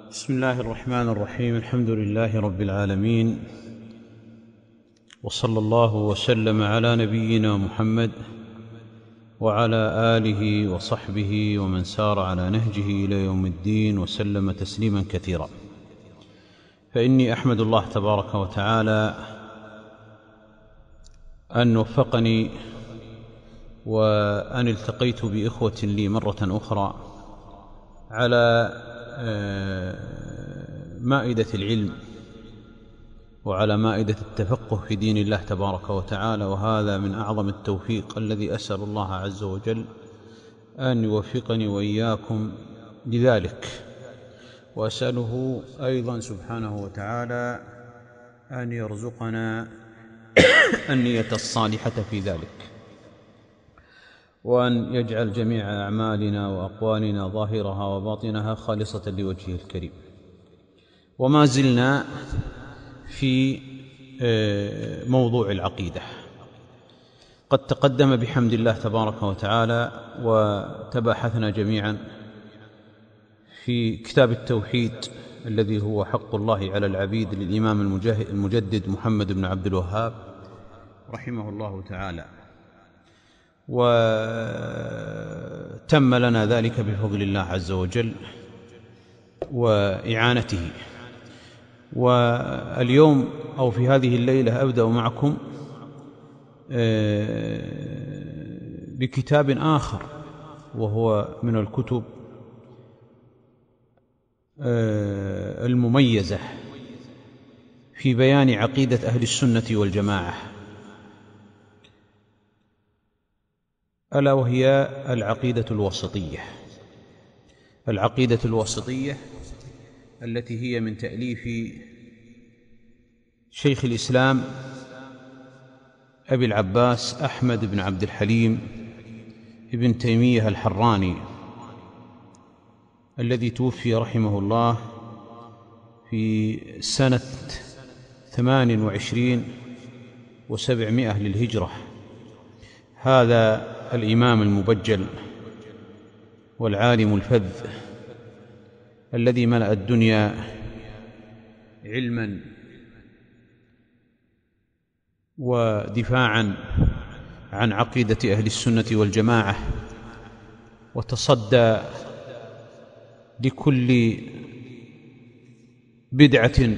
بسم الله الرحمن الرحيم. الحمد لله رب العالمين، وصلى الله وسلم على نبينا محمد وعلى آله وصحبه ومن سار على نهجه إلى يوم الدين وسلم تسليما كثيرا. فإني أحمد الله تبارك وتعالى أن وفقني وأن التقيت بإخوة لي مرة أخرى على مائدة العلم وعلى مائدة التفقه في دين الله تبارك وتعالى، وهذا من أعظم التوفيق الذي أسأل الله عز وجل أن يوفقني وإياكم لذلك، وأسأله أيضا سبحانه وتعالى أن يرزقنا النية الصالحة في ذلك، وأن يجعل جميع أعمالنا وأقوالنا ظاهرها وباطنها خالصة لوجهه الكريم. وما زلنا في موضوع العقيدة. قد تقدم بحمد الله تبارك وتعالى وتباحثنا جميعا في كتاب التوحيد الذي هو حق الله على العبيد للإمام المجدد محمد بن عبد الوهاب رحمه الله تعالى، وتم لنا ذلك بفضل الله عز وجل وإعانته. واليوم أو في هذه الليلة أبدأ معكم بكتاب آخر، وهو من الكتب المميزة في بيان عقيدة أهل السنة والجماعة، ألا وهي العقيدة الوسطية. العقيدة الوسطية التي هي من تأليف شيخ الإسلام أبي العباس أحمد بن عبد الحليم ابن تيمية الحراني، الذي توفي رحمه الله في سنة 28 و700 للهجرة. هذا الإمام المبجل والعالم الفذ الذي ملأ الدنيا علما ودفاعا عن عقيدة أهل السنة والجماعة، وتصدى لكل بدعة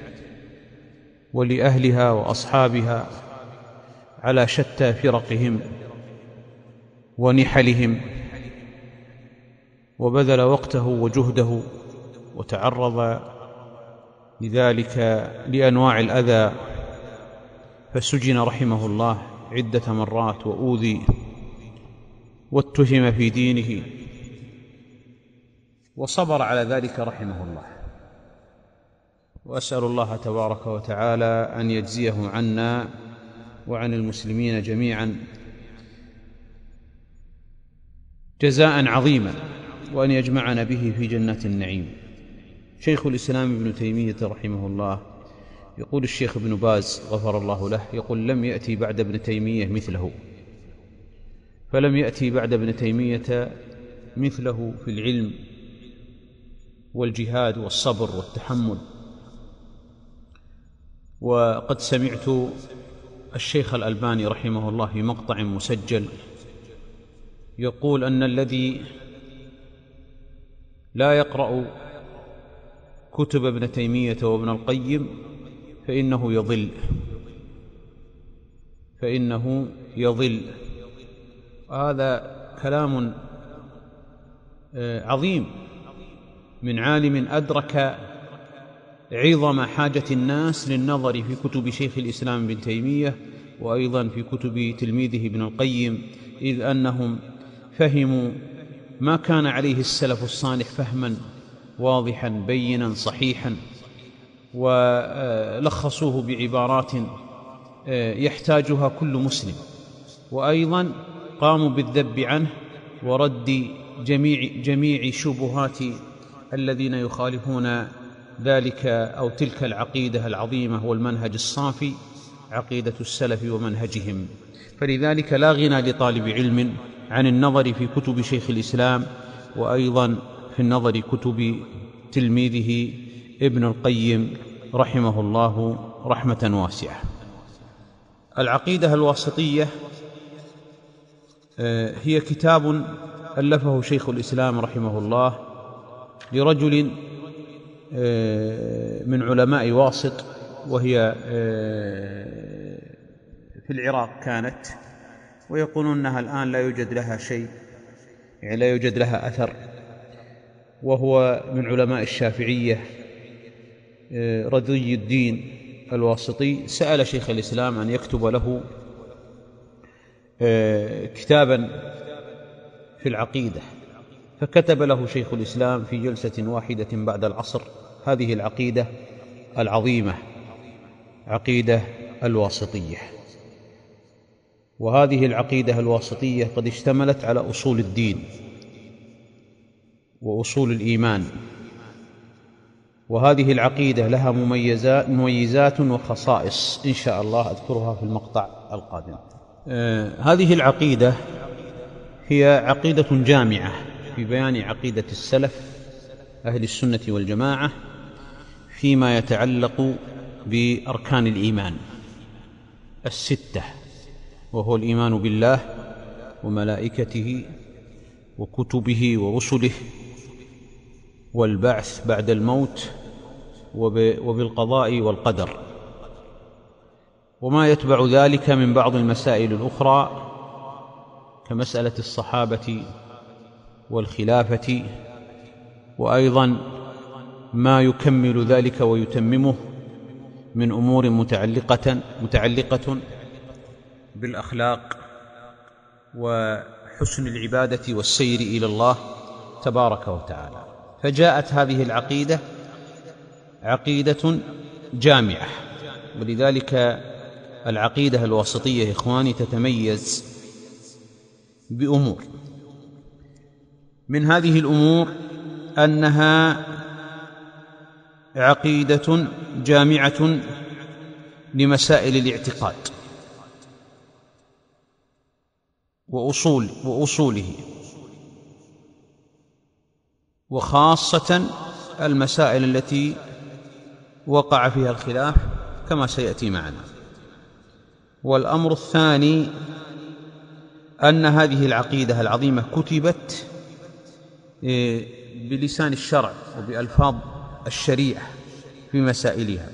ولأهلها وأصحابها على شتى فرقهم ونحلهم، وبذل وقته وجهده وتعرض لذلك لأنواع الأذى، فسجن رحمه الله عدة مرات وأوذي واتهم في دينه، وصبر على ذلك رحمه الله. وأسأل الله تبارك وتعالى أن يجزيه عنا وعن المسلمين جميعا جزاء عظيما، وأن يجمعنا به في جنات النعيم. شيخ الإسلام ابن تيمية رحمه الله يقول الشيخ ابن باز غفر الله له، يقول: لم يأتي بعد ابن تيمية مثله، فلم يأتي بعد ابن تيمية مثله في العلم والجهاد والصبر والتحمل. وقد سمعت الشيخ الألباني رحمه الله في مقطع مسجل يقول أن الذي لا يقرأ كتب ابن تيمية وابن القيم فإنه يضل. هذا كلام عظيم من عالم أدرك عظم حاجة الناس للنظر في كتب شيخ الإسلام ابن تيمية، وأيضا في كتب تلميذه ابن القيم، إذ أنهم فهموا ما كان عليه السلف الصالح فهما واضحا بينا صحيحا، ولخصوه بعبارات يحتاجها كل مسلم، وأيضا قاموا بالذب عنه ورد جميع شبهات الذين يخالفون ذلك أو تلك العقيدة العظيمة والمنهج الصافي، عقيدة السلف ومنهجهم. فلذلك لا غنى لطالب علم عن النظر في كتب شيخ الإسلام، وأيضا في النظر كتب تلميذه ابن القيم رحمه الله رحمة واسعة. العقيدة الواسطية هي كتاب ألفه شيخ الإسلام رحمه الله لرجل من علماء واسط، وهي في العراق كانت، ويقولون أنها الآن لا يوجد لها شيء، يعني لا يوجد لها أثر. وهو من علماء الشافعية رضي الدين الواسطي. سأل شيخ الإسلام أن يكتب له كتابا في العقيدة، فكتب له شيخ الإسلام في جلسة واحدة بعد العصر هذه العقيدة العظيمة، عقيدة الواسطية. وهذه العقيدة الواسطية قد اشتملت على أصول الدين وأصول الإيمان، وهذه العقيدة لها مميزات وخصائص إن شاء الله أذكرها في المقطع القادم. هذه العقيدة هي عقيدة جامعة في بيان عقيدة السلف أهل السنة والجماعة فيما يتعلق بأركان الإيمان الستة، وهو الإيمان بالله وملائكته وكتبه ورسله والبعث بعد الموت وبالقضاء والقدر، وما يتبع ذلك من بعض المسائل الأخرى كمسألة الصحابة والخلافة، وأيضا ما يكمل ذلك ويتممه من أمور متعلقة بالأخلاق وحسن العبادة والسير إلى الله تبارك وتعالى. فجاءت هذه العقيدة عقيدة جامعة، ولذلك العقيدة الواسطية يا إخواني تتميز بأمور. من هذه الأمور أنها عقيدة جامعة لمسائل الاعتقاد وأصوله، وخاصة المسائل التي وقع فيها الخلاف كما سيأتي معنا. والأمر الثاني أن هذه العقيدة العظيمة كتبت بلسان الشرع وبألفاظ الشريعة في مسائلها،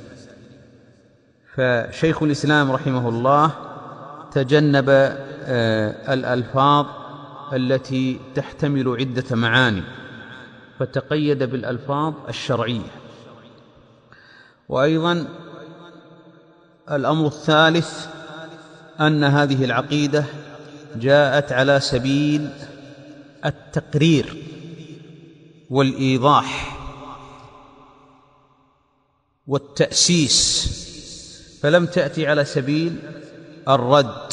فشيخ الإسلام رحمه الله تجنب الألفاظ التي تحتمل عدة معاني، فتقيد بالألفاظ الشرعية. وأيضا الأمر الثالث أن هذه العقيدة جاءت على سبيل التقرير والإيضاح والتأسيس، فلم تأتي على سبيل الرد،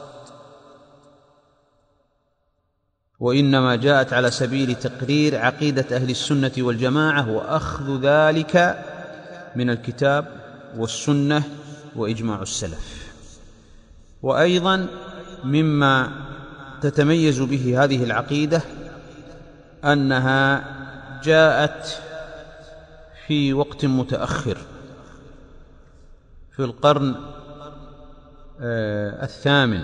وإنما جاءت على سبيل تقرير عقيدة أهل السنة والجماعة وأخذ ذلك من الكتاب والسنة وإجماع السلف. وأيضا مما تتميز به هذه العقيدة أنها جاءت في وقت متأخر في القرن الثامن،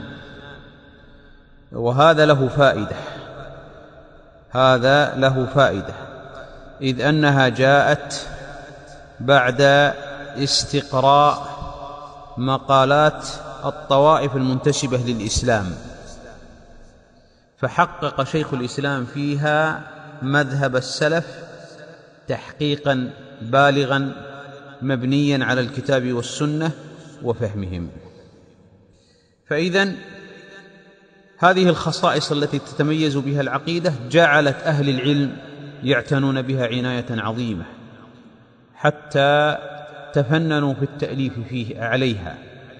وهذا له فائدة، إذ أنها جاءت بعد استقراء مقالات الطوائف المنتسبة للإسلام، فحقق شيخ الإسلام فيها مذهب السلف تحقيقا بالغا مبنيا على الكتاب والسنة وفهمهم. فإذن هذه الخصائص التي تتميز بها العقيدة جعلت أهل العلم يعتنون بها عناية عظيمة، حتى تفننوا في التأليف عليها.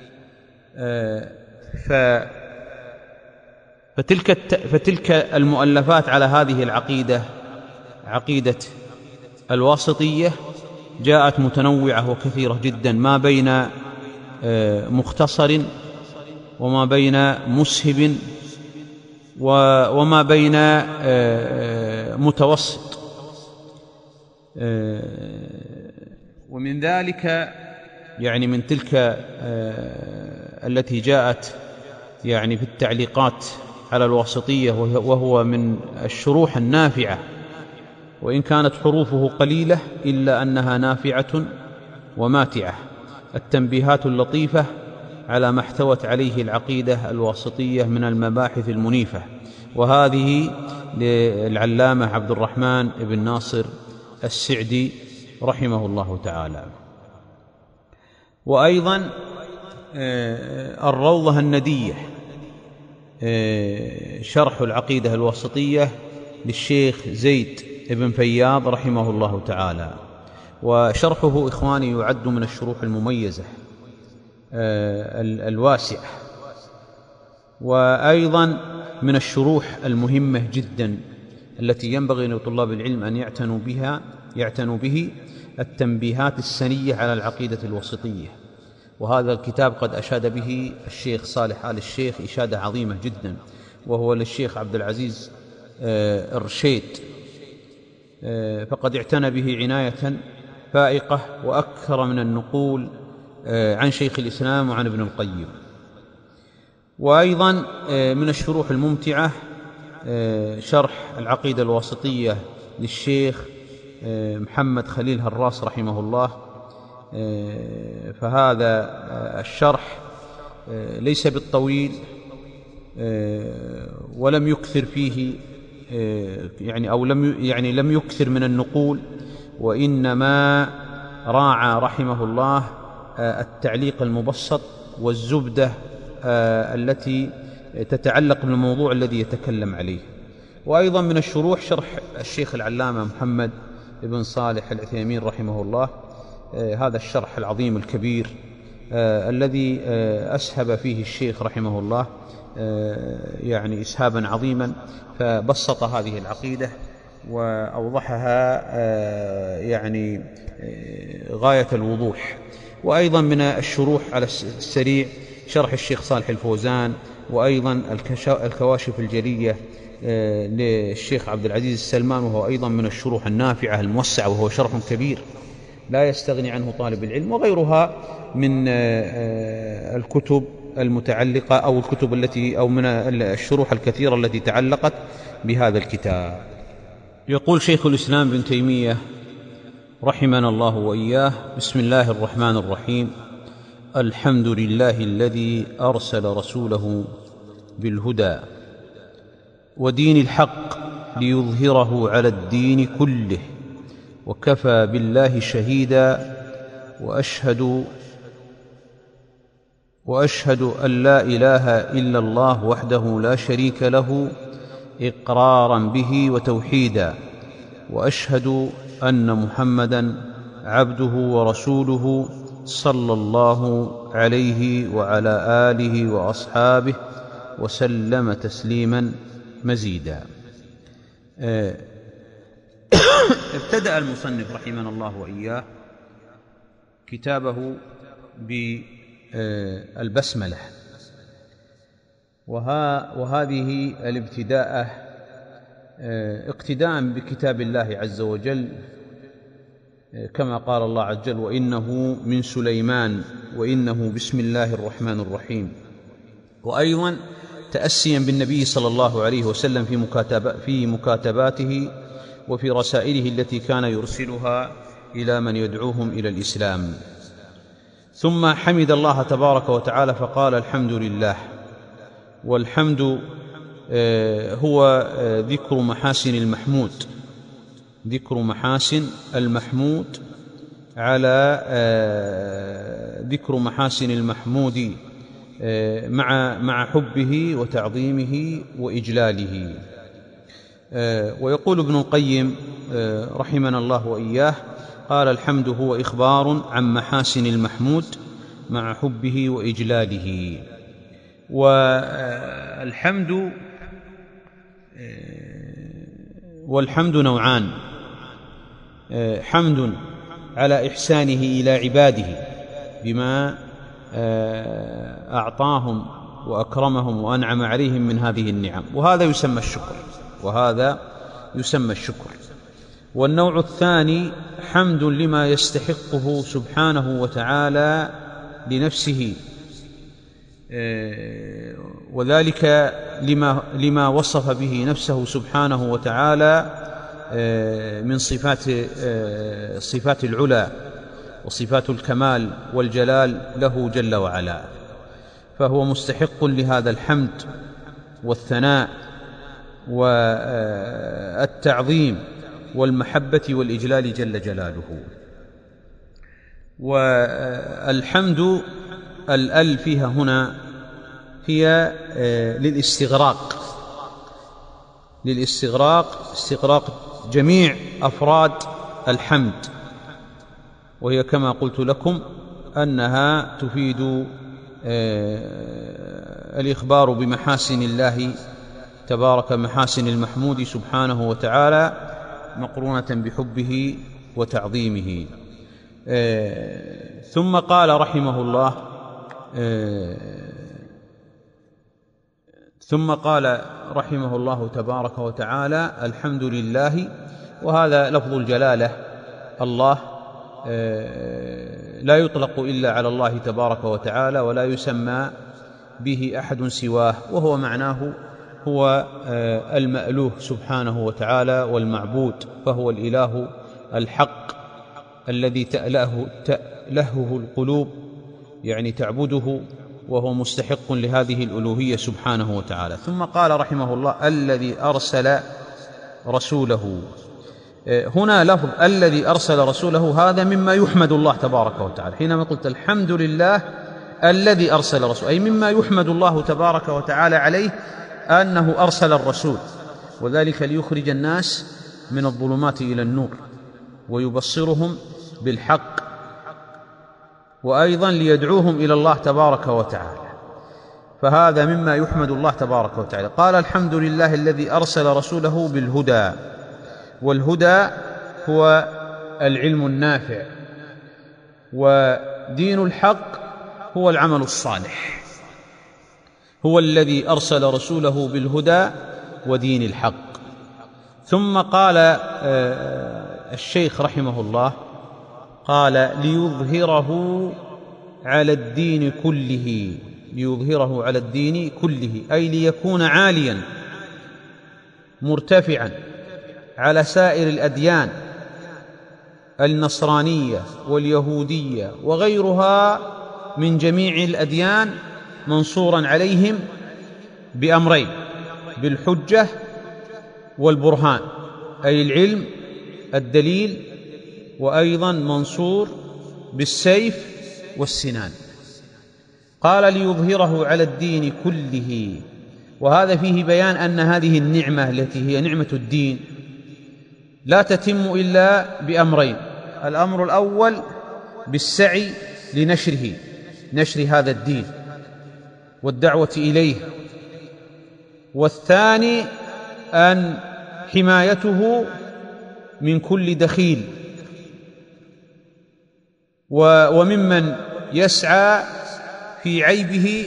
فتلك المؤلفات على هذه العقيدة، عقيدة الواسطية، جاءت متنوعة وكثيرة جدا، ما بين مختصر وما بين مسهب وما بين متوسط. ومن ذلك يعني من تلك التي جاءت يعني في التعليقات على الواسطية، وهو من الشروح النافعة، وإن كانت حروفه قليلة إلا أنها نافعة وماتعة، التنبيهات اللطيفة على ما احتوت عليه العقيدة الواسطية من المباحث المنيفة، وهذه للعلامة عبد الرحمن بن ناصر السعدي رحمه الله تعالى. وأيضا الروضة الندية شرح العقيدة الواسطية للشيخ زيد بن فياض رحمه الله تعالى، وشرحه إخواني يعد من الشروح المميزة الواسعة، وأيضا من الشروح المهمة جدا التي ينبغي لطلاب العلم أن يعتنوا به التنبيهات السنية على العقيدة الواسطية. وهذا الكتاب قد أشاد به الشيخ صالح آل الشيخ إشادة عظيمة جدا، وهو للشيخ عبد العزيز الرشيد، فقد اعتنى به عناية فائقة وأكثر من النقول عن شيخ الإسلام وعن ابن القيم. وأيضا من الشروح الممتعة شرح العقيدة الواسطية للشيخ محمد خليل هراس رحمه الله، فهذا الشرح ليس بالطويل ولم يكثر فيه لم يكثر من النقول، وإنما راعى رحمه الله التعليق المبسط والزبدة التي تتعلق بالموضوع الذي يتكلم عليه. وأيضا من الشروح شرح الشيخ العلامة محمد بن صالح العثيمين رحمه الله، هذا الشرح العظيم الكبير الذي أسهب فيه الشيخ رحمه الله يعني إسهابا عظيما، فبسط هذه العقيدة وأوضحها يعني غاية الوضوح. وأيضا من الشروح على السريع شرح الشيخ صالح الفوزان، وأيضا الكواشف الجلية للشيخ عبد العزيز السلمان، وهو أيضا من الشروح النافعة الموسعة، وهو شرح كبير لا يستغني عنه طالب العلم، وغيرها من الكتب المتعلقة أو الكتب التي أو من الشروح الكثيرة التي تعلقت بهذا الكتاب. يقول شيخ الإسلام ابن تيمية رحمنا الله وإياه: بسم الله الرحمن الرحيم، الحمد لله الذي أرسل رسوله بالهدى ودين الحق ليظهره على الدين كله، وكفى بالله شهيدا، وأشهد أن لا إله إلا الله وحده لا شريك له إقرارا به وتوحيدا، وأشهد أن محمدا عبده ورسوله صلى الله عليه وعلى آله وأصحابه وسلم تسليما مزيدا. ابتدأ المصنف رحمنا الله وإياه كتابه بالبسملة، وهذه الابتداء اقتداء بكتاب الله عز وجل، كما قال الله عز وجل: وإنه من سليمان وإنه بسم الله الرحمن الرحيم. وأيضا تأسيا بالنبي صلى الله عليه وسلم في مكاتباته وفي رسائله التي كان يرسلها إلى من يدعوهم إلى الإسلام. ثم حمد الله تبارك وتعالى فقال: الحمد لله. والحمد هو ذكر محاسن المحمود، ذكر محاسن المحمود على ذكر محاسن المحمود مع حبه وتعظيمه وإجلاله. ويقول ابن القيم رحمنا الله وإياه: قال: الحمد هو إخبار عن محاسن المحمود مع حبه وإجلاله. والحمد نوعان: حمد على إحسانه إلى عباده بما أعطاهم وأكرمهم وأنعم عليهم من هذه النعم، وهذا يسمى الشكر، والنوع الثاني حمد لما يستحقه سبحانه وتعالى لنفسه، وذلك لما وصف به نفسه سبحانه وتعالى من صفات العلا وصفات الكمال والجلال له جل وعلا، فهو مستحق لهذا الحمد والثناء والتعظيم والمحبة والإجلال جل جلاله. والحمد الأل فيها هنا هي استغراق جميع أفراد الحمد، وهي كما قلت لكم أنها تفيد الإخبار بمحاسن الله تبارك، محاسن المحمود سبحانه وتعالى مقرونة بحبه وتعظيمه. ثم قال رحمه الله تبارك وتعالى: الحمد لله. وهذا لفظ الجلالة، الله لا يطلق إلا على الله تبارك وتعالى، ولا يسمى به أحد سواه، وهو معناه هو المألوه سبحانه وتعالى والمعبود، فهو الإله الحق الذي تألهه القلوب، يعني تعبده، وهو مستحق لهذه الألوهية سبحانه وتعالى. ثم قال رحمه الله: الذي أرسل رسوله. هنا لفظ الذي أرسل رسوله هذا مما يحمد الله تبارك وتعالى. حينما قلت الحمد لله الذي أرسل رسوله، أي مما يحمد الله تبارك وتعالى عليه أنه أرسل الرسول، وذلك ليخرج الناس من الظلمات إلى النور ويبصرهم بالحق، وأيضا ليدعوهم إلى الله تبارك وتعالى، فهذا مما يحمد الله تبارك وتعالى. قال: الحمد لله الذي أرسل رسوله بالهدى. والهدى هو العلم النافع، ودين الحق هو العمل الصالح. هو الذي أرسل رسوله بالهدى ودين الحق. ثم قال الشيخ رحمه الله، قال: ليظهره على الدين كله. ليظهره على الدين كله، أي ليكون عاليا مرتفعا على سائر الأديان، النصرانية واليهودية وغيرها من جميع الأديان، منصورا عليهم بأمرين: بالحجة والبرهان، أي العلم الدليل، وأيضا منصور بالسيف والسنان. قال: ليظهره على الدين كله. وهذا فيه بيان أن هذه النعمة التي هي نعمة الدين لا تتم إلا بأمرين: الأمر الأول بالسعي لنشره، نشر هذا الدين والدعوة إليه، والثاني أن حمايته من كل دخيل وممن يسعى في عيبه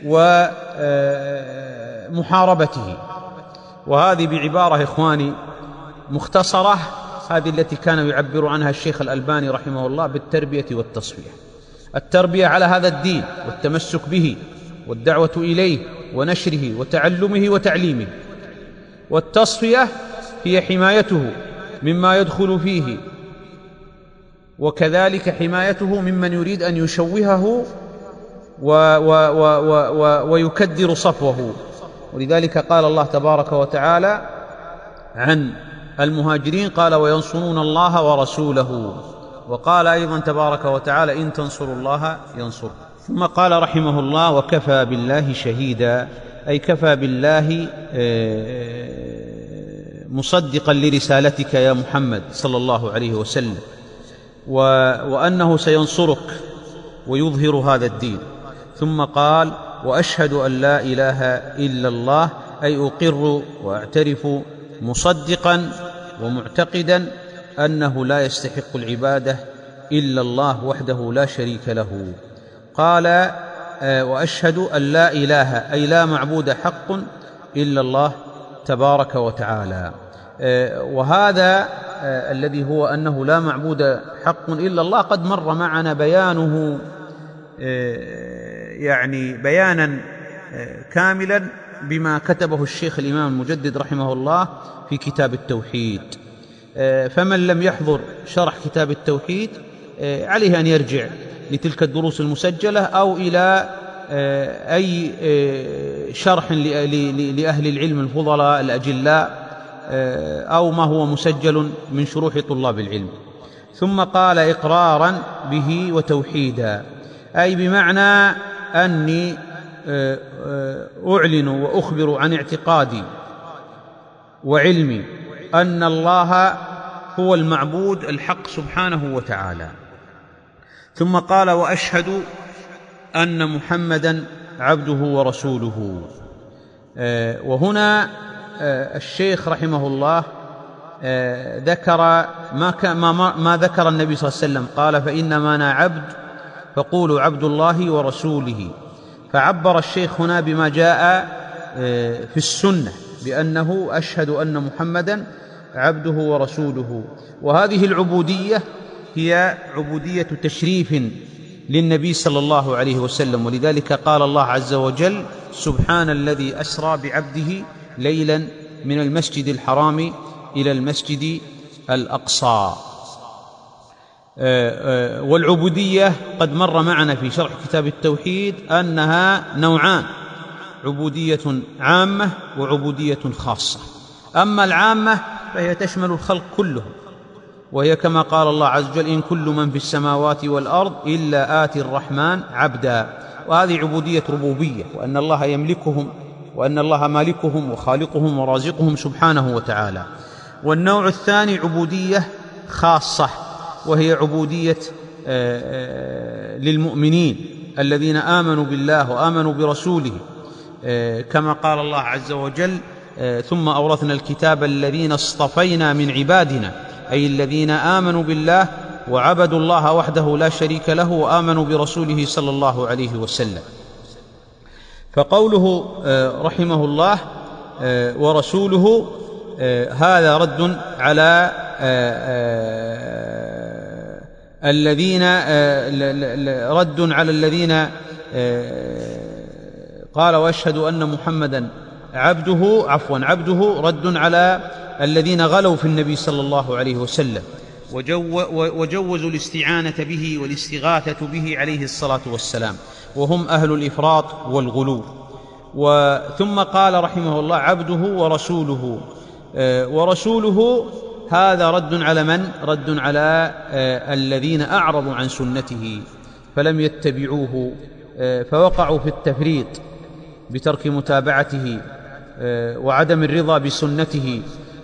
ومحاربته. وهذه بعبارة إخواني مختصرة، هذه التي كان يعبر عنها الشيخ الألباني رحمه الله بالتربية والتصفية. التربية على هذا الدين والتمسك به والدعوة إليه ونشره وتعلمه وتعليمه، والتصفية هي حمايته مما يدخل فيه، وكذلك حمايته ممن يريد أن يشوهه ويكدر صفوه. ولذلك قال الله تبارك وتعالى عن المهاجرين: قال: وينصرون الله ورسوله. وقال أيضا تبارك وتعالى: إن تنصروا الله ينصركم. ثم قال رحمه الله: وكفى بالله شهيدا، أي كفى بالله مصدقا لرسالتك يا محمد صلى الله عليه وسلم، وأنه سينصرك ويظهر هذا الدين. ثم قال: وأشهد أن لا إله إلا الله، أي أقر وأعترف مصدقا ومعتقدا أنه لا يستحق العبادة إلا الله وحده لا شريك له. قال: وأشهد أن لا إله، أي لا معبود حق إلا الله تبارك وتعالى. وهذا الذي هو أنه لا معبود حق إلا الله قد مر معنا بيانه يعني بيانا كاملا بما كتبه الشيخ الإمام المجدد رحمه الله في كتاب التوحيد. فمن لم يحضر شرح كتاب التوحيد عليه أن يرجع لتلك الدروس المسجلة أو إلى أي شرح لأهل العلم الفضلاء الأجلاء أو ما هو مسجل من شروح طلاب العلم. ثم قال إقرارا به وتوحيدا، أي بمعنى أني أعلن وأخبر عن اعتقادي وعلمي أن الله هو المعبود الحق سبحانه وتعالى. ثم قال وأشهد أن محمدا عبده ورسوله. وهنا الشيخ رحمه الله ذكر ما ذكر النبي صلى الله عليه وسلم، قال فإنما أنا عبد فقولوا عبد الله ورسوله. فعبر الشيخ هنا بما جاء في السنة بأنه أشهد أن محمدا عبده ورسوله. وهذه العبودية هي عبودية تشريف للنبي صلى الله عليه وسلم، ولذلك قال الله عز وجل سبحان الذي أسرى بعبده ليلا من المسجد الحرام إلى المسجد الأقصى. والعبودية قد مر معنا في شرح كتاب التوحيد أنها نوعان، عبودية عامة وعبودية خاصة. أما العامة فهي تشمل الخلق كله، وهي كما قال الله عز وجل إن كل من في السماوات والأرض إلا آتي الرحمن عبدا. وهذه عبودية ربوبية، وأن الله يملكهم وأن الله مالكهم وخالقهم ورازقهم سبحانه وتعالى. والنوع الثاني عبودية خاصة، وهي عبودية للمؤمنين الذين آمنوا بالله وآمنوا برسوله، كما قال الله عز وجل ثم أورثنا الكتاب الذين اصطفينا من عبادنا، أي الذين آمنوا بالله وعبدوا الله وحده لا شريك له وآمنوا برسوله صلى الله عليه وسلم. فقوله رحمه الله ورسوله هذا رد على الذين قال وأشهد أن محمدا عبده رد على الذين غلوا في النبي صلى الله عليه وسلم وجوزوا الاستعانة به والاستغاثة به عليه الصلاة والسلام، وهم أهل الإفراط والغلو. ثم قال رحمه الله عبده ورسوله. ورسوله هذا رد على من؟ رد على الذين أعرضوا عن سنته فلم يتبعوه، فوقعوا في التفريط بترك متابعته وعدم الرضا بسنته،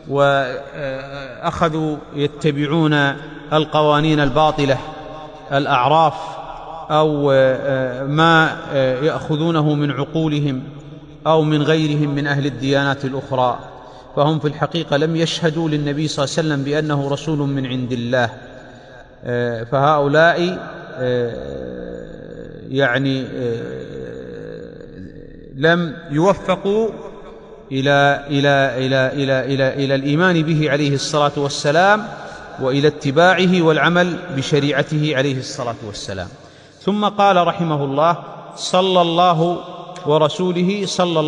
وأخذوا يتبعون القوانين الباطلة الأعراف أو ما يأخذونه من عقولهم أو من غيرهم من أهل الديانات الأخرى، فهم في الحقيقة لم يشهدوا للنبي صلى الله عليه وسلم بأنه رسول من عند الله. فهؤلاء يعني لم يوفقوا إلى الإيمان به عليه الصلاة والسلام وإلى اتباعه والعمل بشريعته عليه الصلاة والسلام. ثم قال رحمه الله صلى الله ورسوله صلى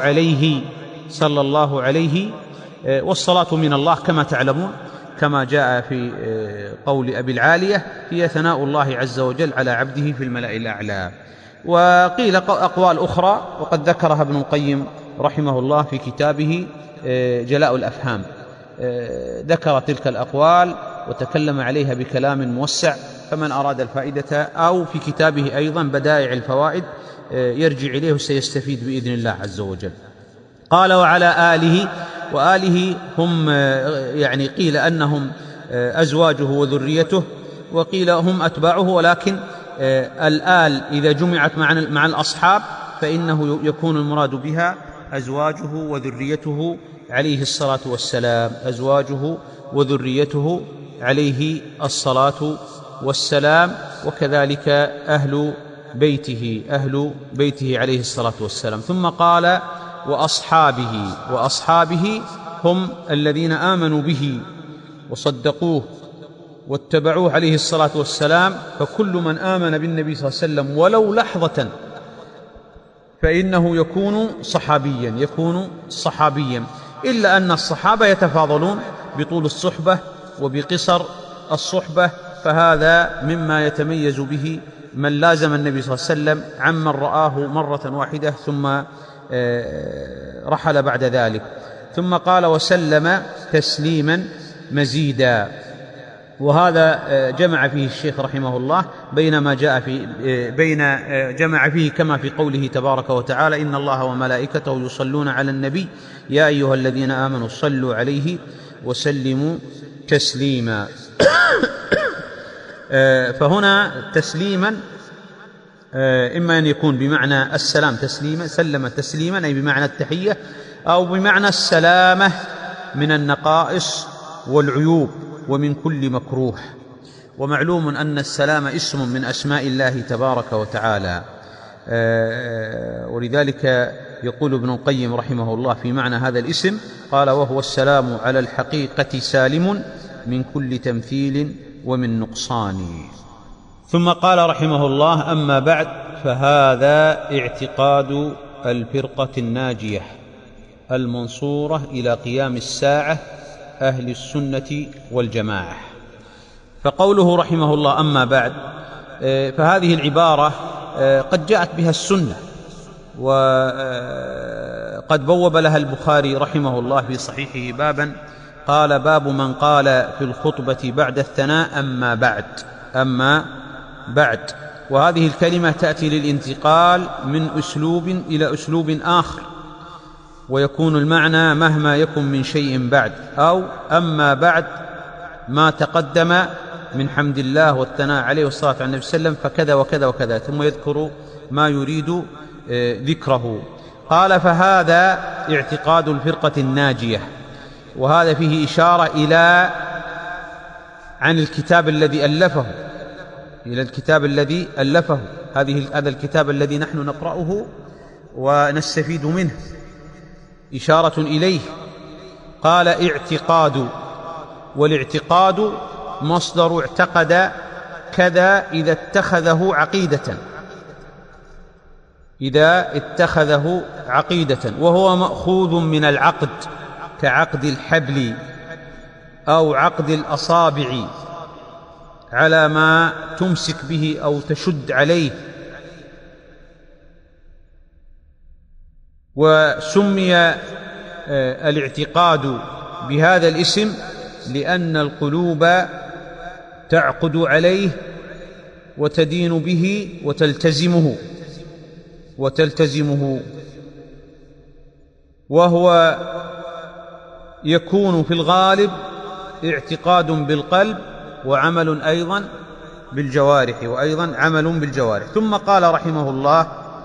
الله عليه والصلاة من الله كما تعلمون، كما جاء في قول أبي العالية هي ثناء الله عز وجل على عبده في الملأ الأعلى. وقيل أقوال أخرى وقد ذكرها ابن القيم رحمه الله في كتابه جلاء الأفهام، ذكر تلك الأقوال وتكلم عليها بكلام موسع، فمن أراد الفائدة أو في كتابه أيضا بدائع الفوائد يرجع إليه سيستفيد بإذن الله عز وجل. قال وعلى آله، وآله هم يعني قيل أنهم أزواجه وذريته، وقيل هم أتباعه، ولكن الآل إذا جمعت مع الأصحاب فإنه يكون المراد بها أزواجه وذريته عليه الصلاة والسلام، أزواجه وذريته عليه الصلاة والسلام، وكذلك أهل بيته عليه الصلاة والسلام. ثم قال وأصحابه هم الذين آمنوا به وصدقوه واتبعوه عليه الصلاة والسلام، فكل من آمن بالنبي صلى الله عليه وسلم ولو لحظة فإنه يكون صحابيا، إلا أن الصحابة يتفاضلون بطول الصحبة وبقصر الصحبة، فهذا مما يتميز به من لازم النبي صلى الله عليه وسلم عمن رآه مرة واحدة ثم رحل بعد ذلك. ثم قال: وسلم تسليما مزيدا. وهذا جمع فيه الشيخ رحمه الله جمع فيه كما في قوله تبارك وتعالى: إن الله وملائكته يصلون على النبي يا أيها الذين آمنوا صلوا عليه وسلموا تسليما. فهنا تسليما إما أن يكون بمعنى السلام تسليما، سلم تسليما أي بمعنى التحية، أو بمعنى السلامة من النقائص والعيوب ومن كل مكروه. ومعلوم أن السلام اسم من أسماء الله تبارك وتعالى، ولذلك يقول ابن القيم رحمه الله في معنى هذا الاسم، قال: وهو السلام على الحقيقة سالم من كل تمثيل ومن نقصان. ثم قال رحمه الله: أما بعد، فهذا اعتقاد الفرقة الناجية المنصورة إلى قيام الساعة أهل السنة والجماعة. فقوله رحمه الله أما بعد، فهذه العبارة قد جاءت بها السنة، وقد بوب لها البخاري رحمه الله في صحيحه بابا قال: باب من قال في الخطبة بعد الثناء أما بعد. وهذه الكلمة تأتي للانتقال من أسلوب إلى أسلوب آخر، ويكون المعنى مهما يكن من شيء بعد، أو أما بعد ما تقدم من حمد الله والثناء عليه والصلاة على النبي صلى الله عليه وسلم فكذا وكذا وكذا، ثم يذكر ما يريد ذكره. قال: فهذا اعتقاد الفرقة الناجية. وهذا فيه إشارة عن الكتاب الذي ألفه، إلى الكتاب الذي ألفه، هذا الكتاب الذي نحن نقرأه ونستفيد منه، إشارة إليه. قال: اعتقاد، والاعتقاد مصدر اعتقد كذا إذا اتخذه عقيدة، وهو مأخوذ من العقد، كعقد الحبل أو عقد الأصابع على ما تمسك به أو تشد عليه. وسمي الاعتقاد بهذا الاسم لأن القلوب تعقد عليه وتدين به وتلتزمه، وهو يكون في الغالب اعتقاد بالقلب وعمل أيضا بالجوارح. ثم قال رحمه الله: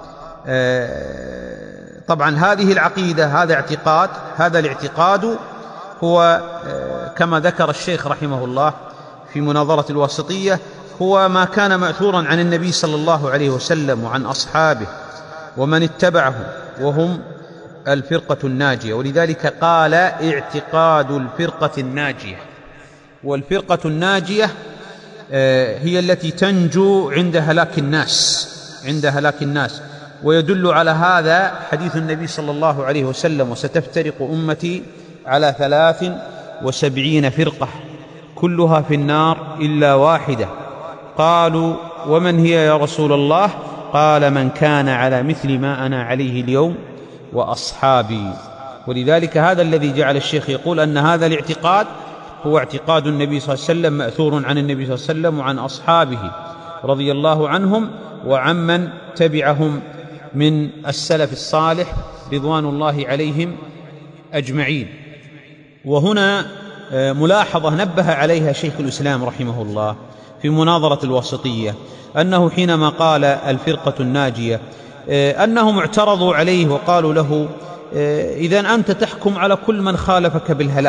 طبعا هذه العقيدة، هذا الاعتقاد هو كما ذكر الشيخ رحمه الله في مناظرة الواسطية، هو ما كان مأثورا عن النبي صلى الله عليه وسلم وعن أصحابه ومن اتبعه، وهم الفرقة الناجية. ولذلك قال: اعتقاد الفرقة الناجية. والفرقة الناجية هي التي تنجو عند هلاك الناس. ويدل على هذا حديث النبي صلى الله عليه وسلم: وستفترق أمتي على 73 فرقة كلها في النار إلا واحدة. قالوا: ومن هي يا رسول الله؟ قال: من كان على مثل ما أنا عليه اليوم وأصحابي. ولذلك هذا الذي جعل الشيخ يقول أن هذا الاعتقاد هو اعتقاد النبي صلى الله عليه وسلم، مأثور عن النبي صلى الله عليه وسلم وعن أصحابه رضي الله عنهم وعمن تبعهم من السلف الصالح رضوان الله عليهم أجمعين. وهنا ملاحظة نبه عليها شيخ الإسلام رحمه الله في مناظرة الواسطية، أنه حينما قال الفرقة الناجية أنهم اعترضوا عليه وقالوا له: إذن أنت تحكم على كل من خالفك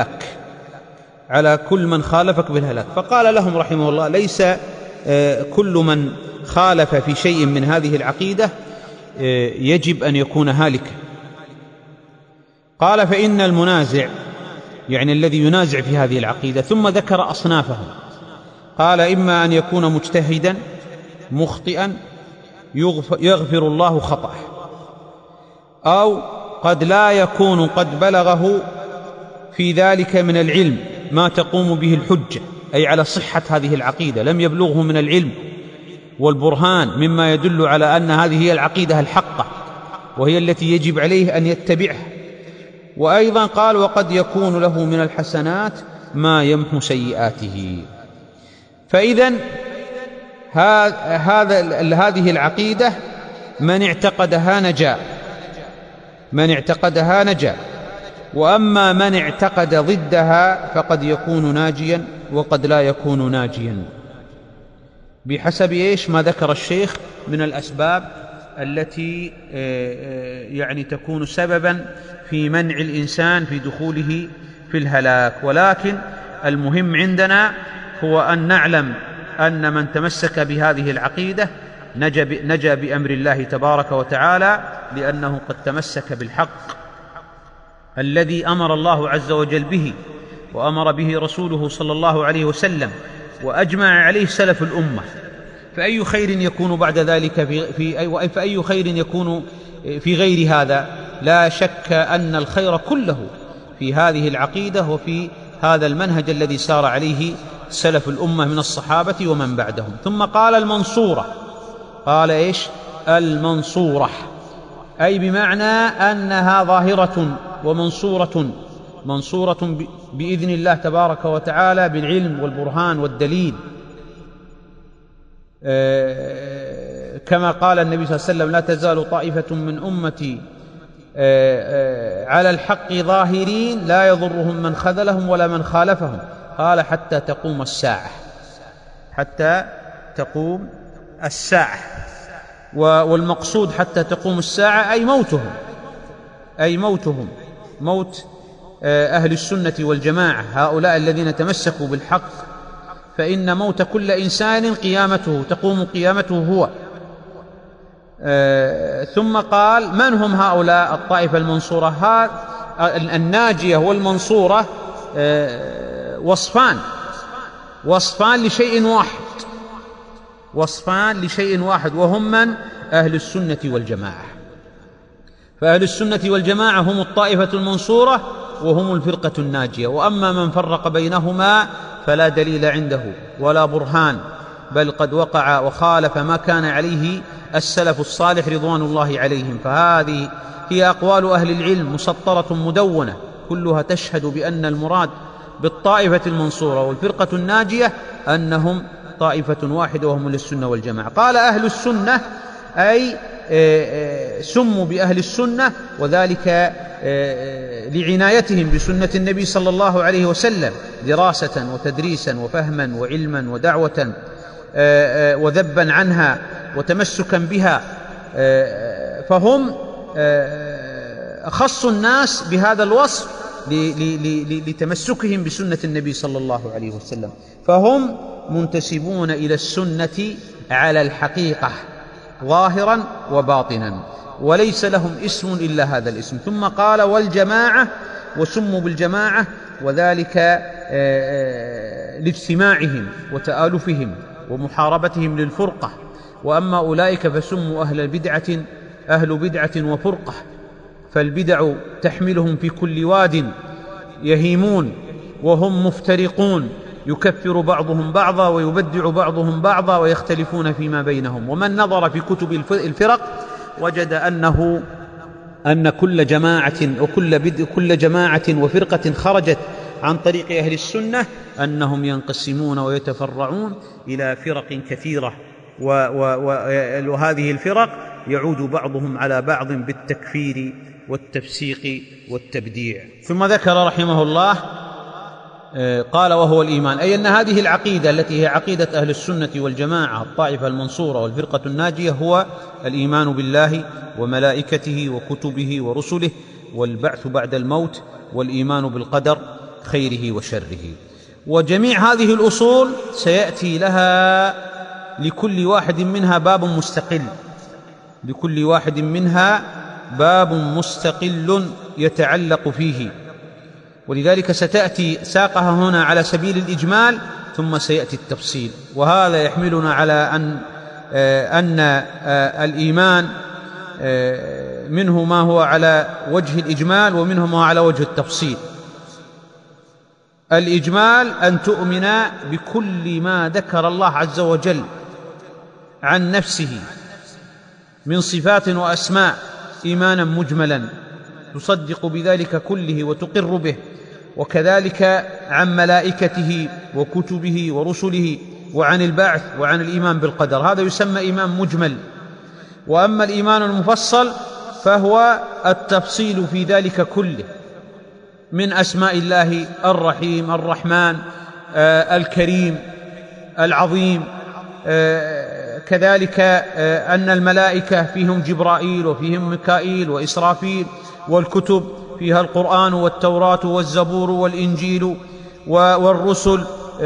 بالهلاك، فقال لهم رحمه الله: ليس كل من خالف في شيء من هذه العقيدة يجب أن يكون هالكا. قال: فإن المنازع يعني الذي ينازع في هذه العقيدة. ثم ذكر أصنافهم، قال: إما أن يكون مجتهدا مخطئا يغفر الله خطأه، أو قد لا يكون قد بلغه في ذلك من العلم ما تقوم به الحجة، أي على صحة هذه العقيدة، لم يبلغه من العلم والبرهان مما يدل على أن هذه هي العقيدة الحقة وهي التي يجب عليه أن يتبعها. وأيضا قال: وقد يكون له من الحسنات ما يمحو سيئاته. فإذن هذه العقيدة من اعتقدها نجا، وأما من اعتقد ضدها فقد يكون ناجيا وقد لا يكون ناجيا، بحسب ما ذكر الشيخ من الأسباب التي يعني تكون سببا في منع الإنسان في دخوله في الهلاك. ولكن المهم عندنا هو أن نعلم أن من تمسك بهذه العقيدة نجا بأمر الله تبارك وتعالى، لأنه قد تمسك بالحق الذي أمر الله عز وجل به، وأمر به رسوله صلى الله عليه وسلم، وأجمع عليه سلف الأمة. فأي خير يكون بعد ذلك فأي خير يكون في غير هذا؟ لا شك أن الخير كله في هذه العقيدة وفي هذا المنهج الذي سار عليه سلف الأمة من الصحابة ومن بعدهم. ثم قال المنصورة، قال المنصورة، أي بمعنى أنها ظاهرة ومنصورة بإذن الله تبارك وتعالى بالعلم والبرهان والدليل، كما قال النبي صلى الله عليه وسلم: لا تزال طائفة من أمتي على الحق ظاهرين لا يضرهم من خذلهم ولا من خالفهم، قال حتى تقوم الساعة. والمقصود حتى تقوم الساعة أي موتهم، موت أهل السنة والجماعة، هؤلاء الذين تمسكوا بالحق، فإن موت كل إنسان تقوم قيامته هو. ثم قال: من هم هؤلاء الطائفة المنصورة؟ الناجية والمنصورة وصفان لشيء واحد، وهم من؟ أهل السنة والجماعة. فأهل السنة والجماعة هم الطائفة المنصورة وهم الفرقة الناجية. وأما من فرق بينهما فلا دليل عنده ولا برهان، بل قد وقع وخالف ما كان عليه السلف الصالح رضوان الله عليهم. فهذه هي أقوال أهل العلم مسطرة مدونة، كلها تشهد بأن المراد بالطائفة المنصورة والفرقة الناجية أنهم طائفة واحدة وهم السنة والجماعة. قال: أهل السنة أي سموا بأهل السنة، وذلك لعنايتهم بسنة النبي صلى الله عليه وسلم دراسة وتدريسا وفهما وعلما ودعوة وذبا عنها وتمسكا بها، فهم أخص الناس بهذا الوصف لتمسكهم بسنة النبي صلى الله عليه وسلم، فهم منتسبون إلى السنة على الحقيقة ظاهرا وباطنا، وليس لهم اسم إلا هذا الاسم. ثم قال: والجماعة، وسموا بالجماعة وذلك لاجتماعهم وتآلفهم ومحاربتهم للفرقة. وأما أولئك فسموا أهل بدعة وفرقة، فالبدع تحملهم في كل واد يهيمون، وهم مفترقون، يكفر بعضهم بعضا ويبدع بعضهم بعضا ويختلفون فيما بينهم. ومن نظر في كتب الفرق وجد أن كل جماعة وفرقة خرجت عن طريق أهل السنة أنهم ينقسمون ويتفرعون إلى فرق كثيرة، وهذه الفرق يعود بعضهم على بعض بالتكفير والتفسيق والتبديع. ثم ذكر رحمه الله قال: وهو الإيمان، أي أن هذه العقيدة التي هي عقيدة أهل السنة والجماعة الطائفة المنصورة والفرقة الناجية هو الإيمان بالله وملائكته وكتبه ورسله والبعث بعد الموت والإيمان بالقدر خيره وشره. وجميع هذه الأصول سيأتي لها لكل واحد منها باب مستقل يتعلق فيه. ولذلك ستأتي ساقها هنا على سبيل الإجمال ثم سيأتي التفصيل. وهذا يحملنا على أن الإيمان منه ما هو على وجه الإجمال ومنه ما هو على وجه التفصيل. الإجمال أن تؤمن بكل ما ذكر الله عز وجل عن نفسه من صفات وأسماء إيمانا مجملا تصدق بذلك كله وتقر به، وكذلك عن ملائكته وكتبه ورسله وعن البعث وعن الإيمان بالقدر، هذا يسمى إيمان مجمل. وأما الإيمان المفصل فهو التفصيل في ذلك كله من أسماء الله الرحيم الرحمن الكريم العظيم، كذلك أن الملائكة فيهم جبرائيل وفيهم ميكائيل وإسرافيل، والكتب فيها القرآن والتوراة والزبور والإنجيل، والرسل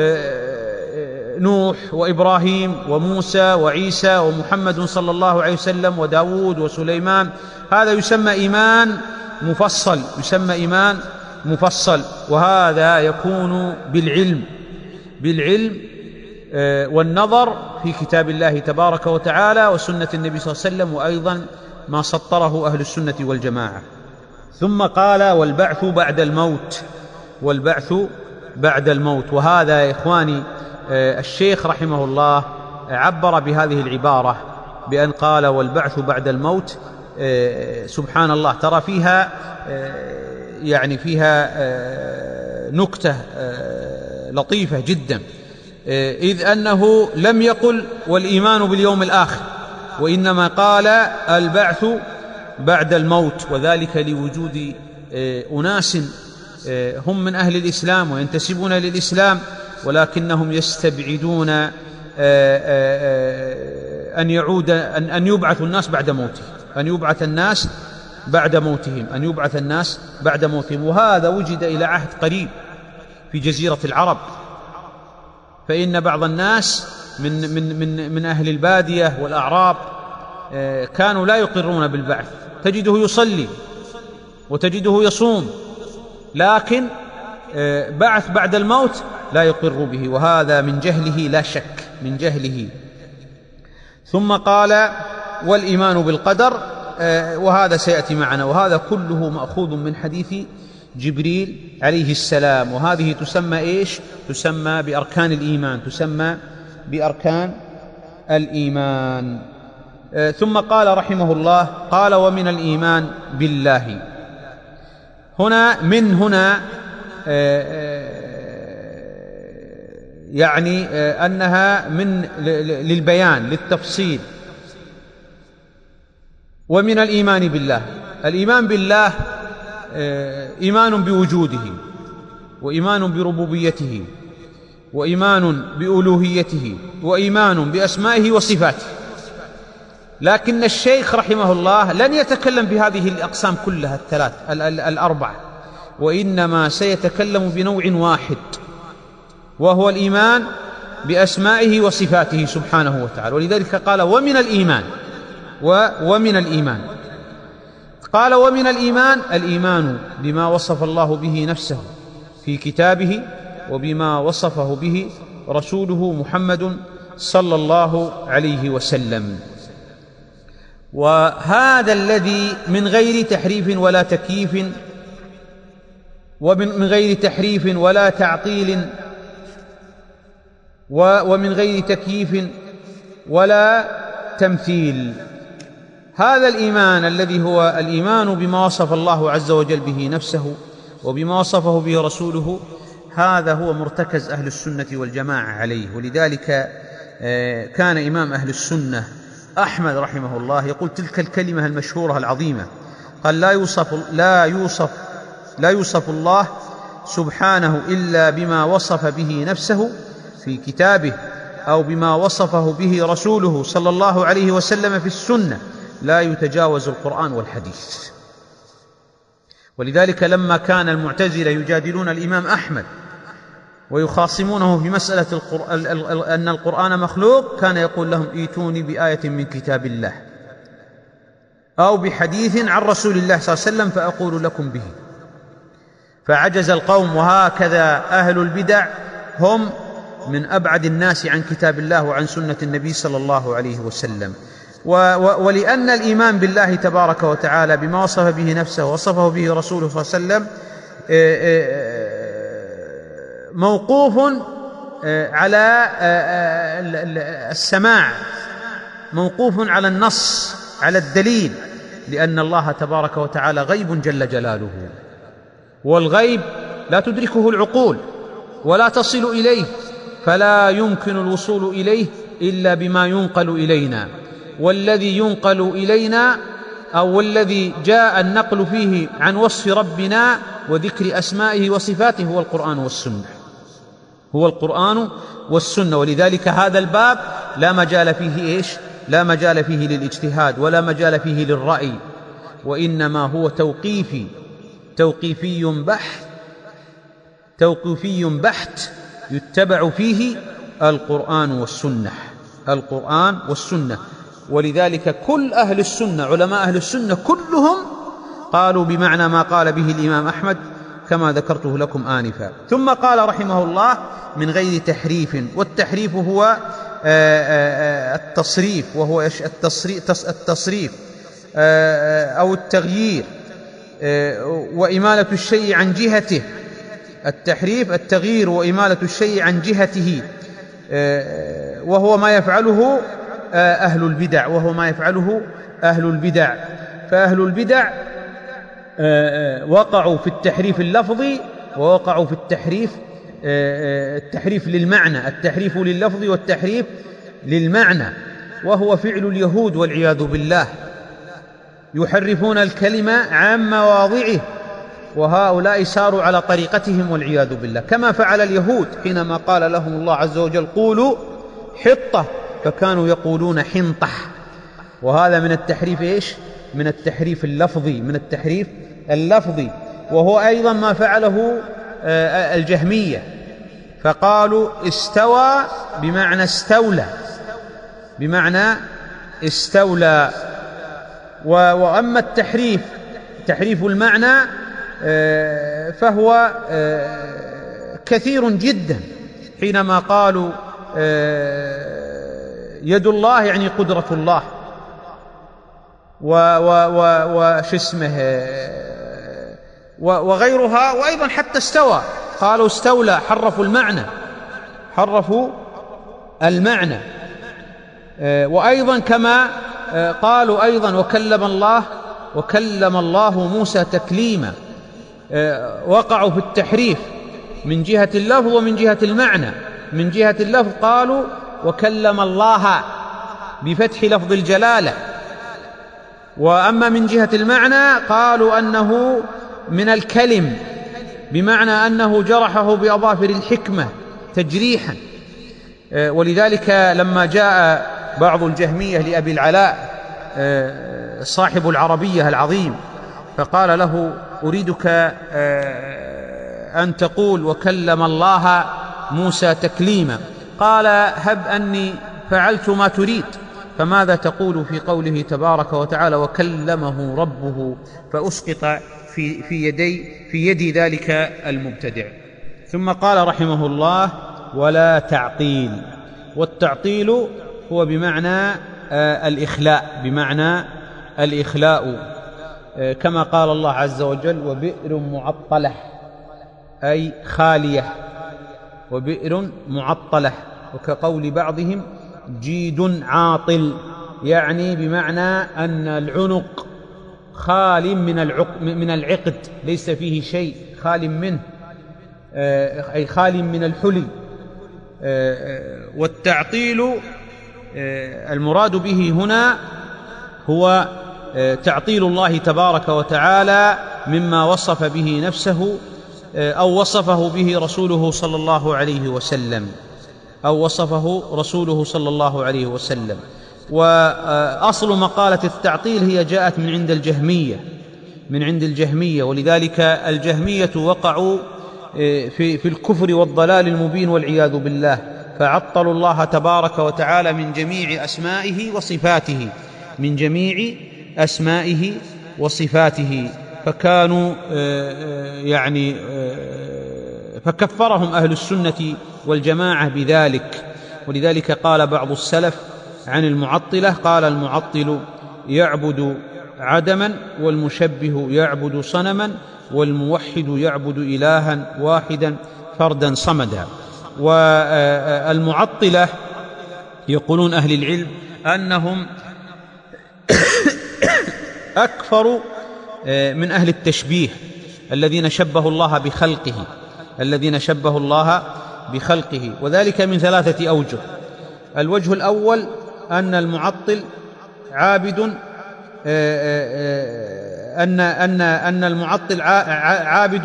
نوح وإبراهيم وموسى وعيسى ومحمد صلى الله عليه وسلم وداود وسليمان. هذا يسمى إيمان مفصل، يسمى إيمان مفصل، وهذا يكون بالعلم والنظر في كتاب الله تبارك وتعالى وسنة النبي صلى الله عليه وسلم، وأيضا ما سطره أهل السنة والجماعة. ثم قال والبعث بعد الموت، والبعث بعد الموت. وهذا يا إخواني الشيخ رحمه الله عبر بهذه العبارة بأن قال والبعث بعد الموت. سبحان الله، ترى فيها يعني فيها نكتة لطيفة جدا، إذ أنه لم يقل والإيمان باليوم الآخر، وإنما قال البعث بعد الموت، وذلك لوجود أناس هم من أهل الإسلام وينتسبون للإسلام، ولكنهم يستبعدون أن يبعث الناس بعد موتهم، أن يبعث الناس بعد موتهم، أن يبعث الناس بعد موتهم. وهذا وجد إلى عهد قريب في جزيرة العرب، فإن بعض الناس من أهل البادية والأعراب كانوا لا يقرون بالبعث، تجده يصلي وتجده يصوم، لكن بعث بعد الموت لا يقر به، وهذا من جهله لا شك، من جهله. ثم قال والإيمان بالقدر، وهذا سيأتي معنا، وهذا كله مأخوذ من حديث جبريل عليه السلام. وهذه تسمى إيش؟ تسمى بأركان الإيمان، تسمى بأركان الإيمان. ثم قال رحمه الله قال ومن الإيمان بالله. هنا يعني أنها للبيان للتفصيل. ومن الإيمان بالله، الإيمان بالله إيمان بوجوده، وإيمان بربوبيته، وإيمان بألوهيته، وإيمان بأسمائه وصفاته. لكن الشيخ رحمه الله لن يتكلم بهذه الأقسام كلها الأربعة، وإنما سيتكلم بنوع واحد، وهو الإيمان بأسمائه وصفاته سبحانه وتعالى. ولذلك قال ومن الإيمان، ومن الإيمان. قال ومن الإيمان بما وصف الله به نفسه في كتابه، وبما وصفه به رسوله محمد صلى الله عليه وسلم. وهذا الذي من غير تحريف ولا تكييف، ومن غير تحريف ولا تعطيل، ومن غير تكييف ولا تمثيل. هذا الإيمان الذي هو الإيمان بما وصف الله عز وجل به نفسه وبما وصفه به رسوله، هذا هو مرتكز أهل السنة والجماعة عليه. ولذلك كان إمام أهل السنة أحمد رحمه الله يقول تلك الكلمة المشهورة العظيمة، قال لا يوصف الله سبحانه إلا بما وصف به نفسه في كتابه، أو بما وصفه به رسوله صلى الله عليه وسلم في السنة، لا يتجاوز القرآن والحديث. ولذلك لما كان المعتزلة يجادلون الإمام أحمد ويخاصمونه في مسألة أن القرآن مخلوق، كان يقول لهم ائتوني بآية من كتاب الله أو بحديث عن رسول الله صلى الله عليه وسلم فأقول لكم به. فعجز القوم. وهكذا أهل البدع هم من أبعد الناس عن كتاب الله وعن سنة النبي صلى الله عليه وسلم. ولأن الإيمان بالله تبارك وتعالى بما وصف به نفسه ووصفه به رسوله صلى الله عليه وسلم موقوف على السماع، موقوف على النص، على الدليل، لأن الله تبارك وتعالى غيب جل جلاله، والغيب لا تدركه العقول ولا تصل إليه، فلا يمكن الوصول إليه إلا بما ينقل إلينا. والذي ينقل إلينا أو الذي جاء النقل فيه عن وصف ربنا وذكر أسمائه وصفاته هو القرآن والسنة، هو القرآن والسنة. ولذلك هذا الباب لا مجال فيه لا مجال فيه للاجتهاد ولا مجال فيه للرأي، وإنما هو توقيفي بحت يتبع فيه القرآن والسنة. ولذلك كل أهل السنة، علماء أهل السنة كلهم قالوا بمعنى ما قال به الإمام أحمد كما ذكرته لكم آنفا. ثم قال رحمه الله من غير تحريف، والتحريف هو التصريف، وهو التصريف أو التغيير وإمالة الشيء عن جهته. التحريف التغيير وإمالة الشيء عن جهته، وهو ما يفعله أهل البدع. فأهل البدع وقعوا في التحريف اللفظي ووقعوا في التحريف للمعنى، التحريف لللفظ والتحريف للمعنى، وهو فعل اليهود والعياذ بالله، يحرفون الكلمة عن مواضعه، وهؤلاء ساروا على طريقتهم والعياذ بالله، كما فعل اليهود حينما قال لهم الله عز وجل قولوا حطة فكانوا يقولون حنطح. وهذا من التحريف من التحريف اللفظي، وهو أيضا ما فعله الجهمية، فقالوا استوى بمعنى استولى. وأما تحريف المعنى فهو كثير جدا، حينما قالوا يد الله يعني قدرة الله، وغيرها. وأيضا حتى استوى، قالوا استولى، حرفوا المعنى. وأيضا كما قالوا أيضا وكلم الله موسى تكليما، وقعوا في التحريف من جهة اللفظ ومن جهة المعنى. من جهة اللفظ قالوا وكلم الله بفتح لفظ الجلالة، وأما من جهة المعنى قالوا أنه من الكلم، بمعنى أنه جرحه بأظافر الحكمة تجريحا. ولذلك لما جاء بعض الجهمية لأبي العلاء صاحب العربية العظيم فقال له أريدك أن تقول وكلم الله موسى تكليما، قال هب أني فعلت ما تريد، فماذا تقول في قوله تبارك وتعالى وكلمه ربه فأسقط في يد ذلك المبتدع. ثم قال رحمه الله ولا تعطيل، والتعطيل هو بمعنى الإخلاء، كما قال الله عز وجل وبئر معطلة أي خالية، وبئر معطلة، وكقول بعضهم جيد عاطل، يعني بمعنى أن العنق خال من العقد، ليس فيه شيء، خال منه، أي خال من الحلي. والتعطيل المراد به هنا هو تعطيل الله تبارك وتعالى مما وصف به نفسه أو وصفه به رسوله صلى الله عليه وسلم. وأصل مقالة التعطيل هي جاءت من عند الجهمية، ولذلك الجهمية وقعوا في الكفر والضلال المبين والعياذ بالله، فعطلوا الله تبارك وتعالى من جميع أسمائه وصفاته، فكانوا يعني فكفرهم أهل السنة والجماعة بذلك. ولذلك قال بعض السلف عن المعطلة، قال: المعطل يعبد عدما، والمشبه يعبد صنما، والموحد يعبد إلها واحدا فردا صمدا. والمعطلة يقولون أهل العلم أنهم أكفر من أهل التشبيه الذين شبهوا الله بخلقه، وذلك من 3 أوجه. الوجه الأول أن المعطل عابد أن المعطل عابد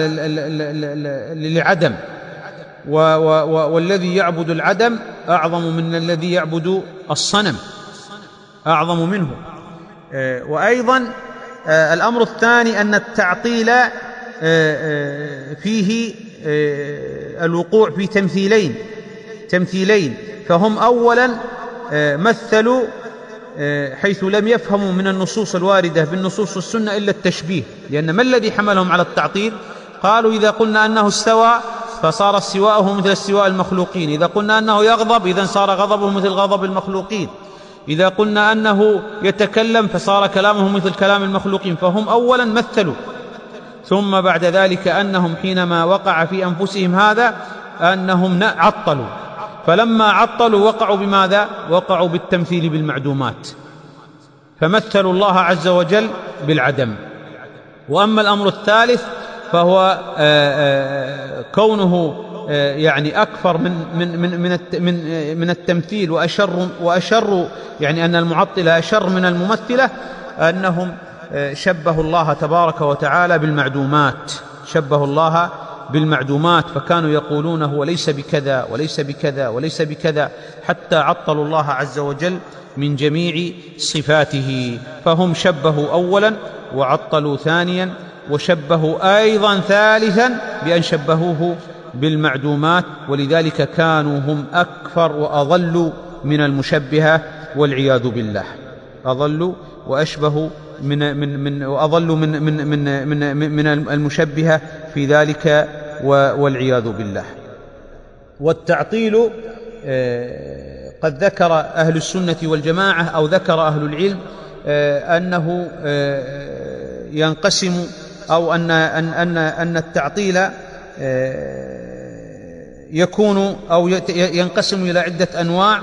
للعدم، والذي يعبد العدم أعظم من الذي يعبد الصنم، أعظم منه. وأيضا الأمر الثاني أن التعطيل فيه الوقوع في تمثيلين، فهم أولا مثلوا حيث لم يفهموا من النصوص الواردة بالنصوص السنة إلا التشبيه. لأن ما الذي حملهم على التعطيل؟ قالوا: إذا قلنا أنه استوى فصار استواءه مثل استواء المخلوقين، إذا قلنا أنه يغضب إذن صار غضبه مثل غضب المخلوقين، إذا قلنا أنه يتكلم فصار كلامه مثل كلام المخلوقين. فهم أولا مثلوا، ثم بعد ذلك أنهم حينما وقع في أنفسهم هذا أنهم عطلوا، فلما عطلوا وقعوا بماذا؟ وقعوا بالتمثيل بالمعدومات، فمثلوا الله عز وجل بالعدم. وأما الأمر الثالث فهو كونه يعني أكثر من التمثيل وأشر، يعني أن المعطلة أشر من الممثلة، أنهم شبهوا الله تبارك وتعالى بالمعدومات، فكانوا يقولون هو ليس بكذا وليس بكذا وليس بكذا، حتى عطلوا الله عز وجل من جميع صفاته. فهم شبهوا أولا وعطلوا ثانيا، وشبهوا أيضا ثالثا بأن شبهوه بالمعدومات، ولذلك كانوا هم أكثر وأضلوا من المشبهة والعياذ بالله، أضلوا وأشبهوا وأضلوا من المشبهة في ذلك والعياذ بالله. والتعطيل قد ذكر أهل السنة والجماعة أو ذكر أهل العلم أنه ينقسم، أو أن التعطيل يكون أو ينقسم إلى عدة أنواع.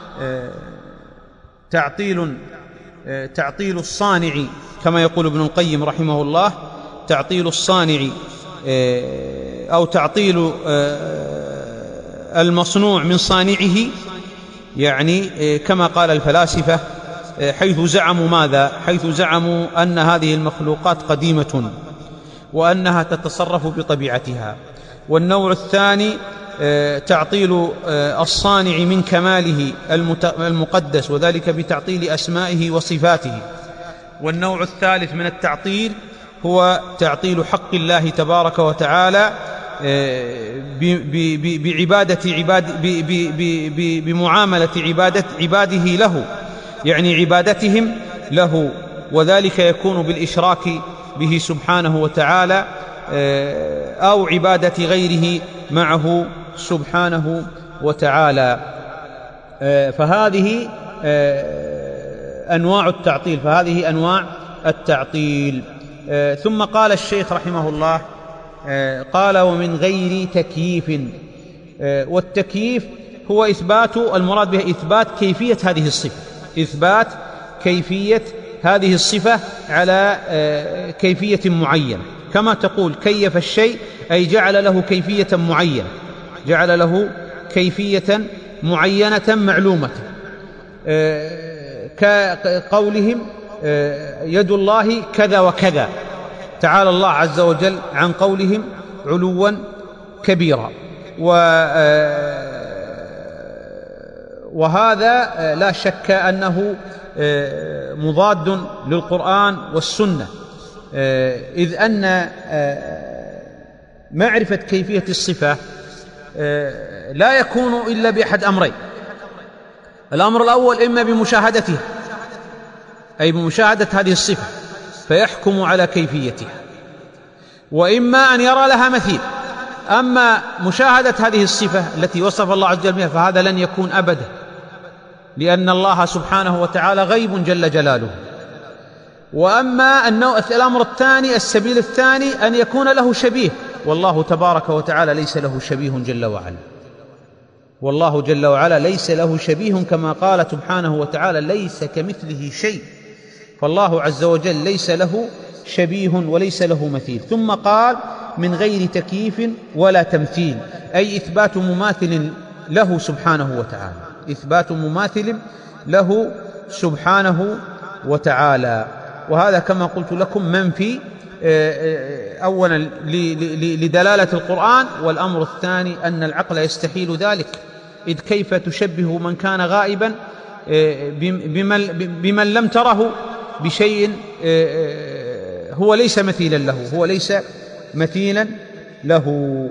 تعطيل الصانع كما يقول ابن القيم رحمه الله، تعطيل الصانع أو تعطيل المصنوع من صانعه، يعني كما قال الفلاسفة، حيث زعموا ماذا؟ حيث زعموا أن هذه المخلوقات قديمة وأنها تتصرف بطبيعتها. والنوع الثاني تعطيل الصانع من كماله المقدس، وذلك بتعطيل أسمائه وصفاته. والنوع الثالث من التعطيل هو تعطيل حق الله تبارك وتعالى بمعاملة عباده له، يعني عبادتهم له، وذلك يكون بالإشراك به سبحانه وتعالى أو عبادة غيره معه سبحانه وتعالى. فهذه أنواع التعطيل. ثم قال الشيخ رحمه الله، قال: ومن غير تكييف. والتكييف هو المراد به إثبات كيفية هذه الصفة، إثبات كيفية هذه الصفة على كيفية معينة، كما تقول كيف الشيء أي جعل له كيفية معينة، جعل له كيفية معينة معلومة، كقولهم يد الله كذا وكذا، تعالى الله عز وجل عن قولهم علوا كبيرا. وهذا لا شك أنه مضاد للقرآن والسنة، إذ أن معرفة كيفية الصفة لا يكون إلا بأحد أمرين. الأمر الأول إما بمشاهدتها، أي بمشاهدة هذه الصفة، فيحكم على كيفيتها، وإما أن يرى لها مثيل. أما مشاهدة هذه الصفة التي وصف الله عز وجل بها فهذا لن يكون أبدا، لأن الله سبحانه وتعالى غيب جل جلاله. وأما الأمر الثاني، السبيل الثاني، أن يكون له شبيه، والله تبارك وتعالى ليس له شبيه جل وعلا، والله جل وعلا ليس له شبيه، كما قال سبحانه وتعالى ليس كمثله شيء، فالله عز وجل ليس له شبيه وليس له مثيل. ثم قال من غير تكييف ولا تمثيل، أي إثبات مماثل له سبحانه وتعالى، إثبات مماثل له سبحانه وتعالى. وهذا كما قلت لكم منفي أولا لدلالة القرآن، والأمر الثاني أن العقل يستحيل ذلك، إذ كيف تشبه من كان غائبا بمن لم تره بشيء هو ليس مثيلا له، هو ليس مثيلا له.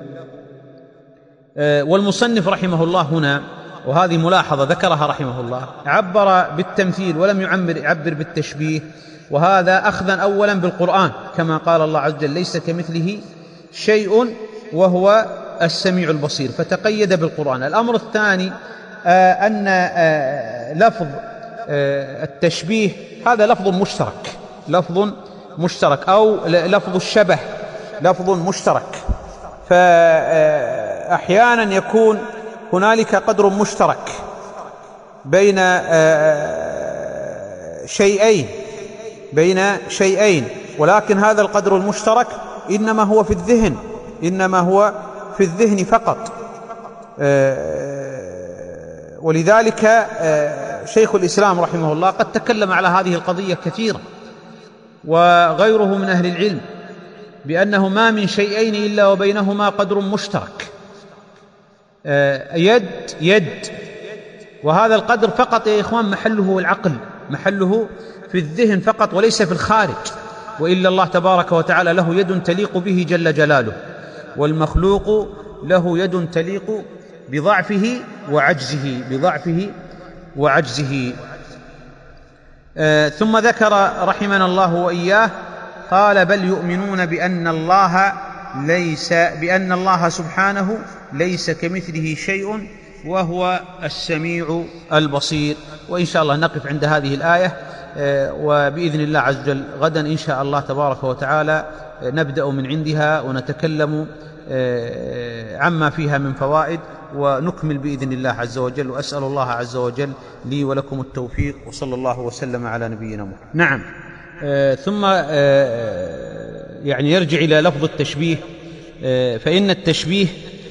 والمصنف رحمه الله هنا، وهذه ملاحظة ذكرها رحمه الله، عبر بالتمثيل ولم يعبر بالتشبيه، وهذا أخذا أولا بالقرآن، كما قال الله عز وجل ليس كمثله شيء وهو السميع البصير، فتقيد بالقرآن. الأمر الثاني أن لفظ التشبيه هذا لفظ مشترك، لفظ مشترك، أو لفظ الشبه لفظ مشترك، فأحيانا يكون هنالك قدر مشترك بين شيئين، ولكن هذا القدر المشترك إنما هو في الذهن، إنما هو في الذهن فقط. ولذلك شيخ الإسلام رحمه الله قد تكلم على هذه القضية كثيرا، وغيره من أهل العلم، بأنه ما من شيئين إلا وبينهما قدر مشترك، يد، وهذا القدر فقط يا إخوان محله العقل، محله في الذهن فقط وليس في الخارج، وإلا الله تبارك وتعالى له يد تليق به جل جلاله، والمخلوق له يد تليق بضعفه وعجزه. ثم ذكر رحمنا الله وإياه، قال بل يؤمنون بأن الله سبحانه ليس كمثله شيء وهو السميع البصير. وإن شاء الله نقف عند هذه الآية، وبإذن الله عز وجل غدا إن شاء الله تبارك وتعالى نبدأ من عندها ونتكلم عما فيها من فوائد، ونكمل بإذن الله عز وجل. وأسأل الله عز وجل لي ولكم التوفيق، وصلى الله وسلم على نبينا محمد. نعم. ثم يعني يرجع إلى لفظ التشبيه، فإن التشبيه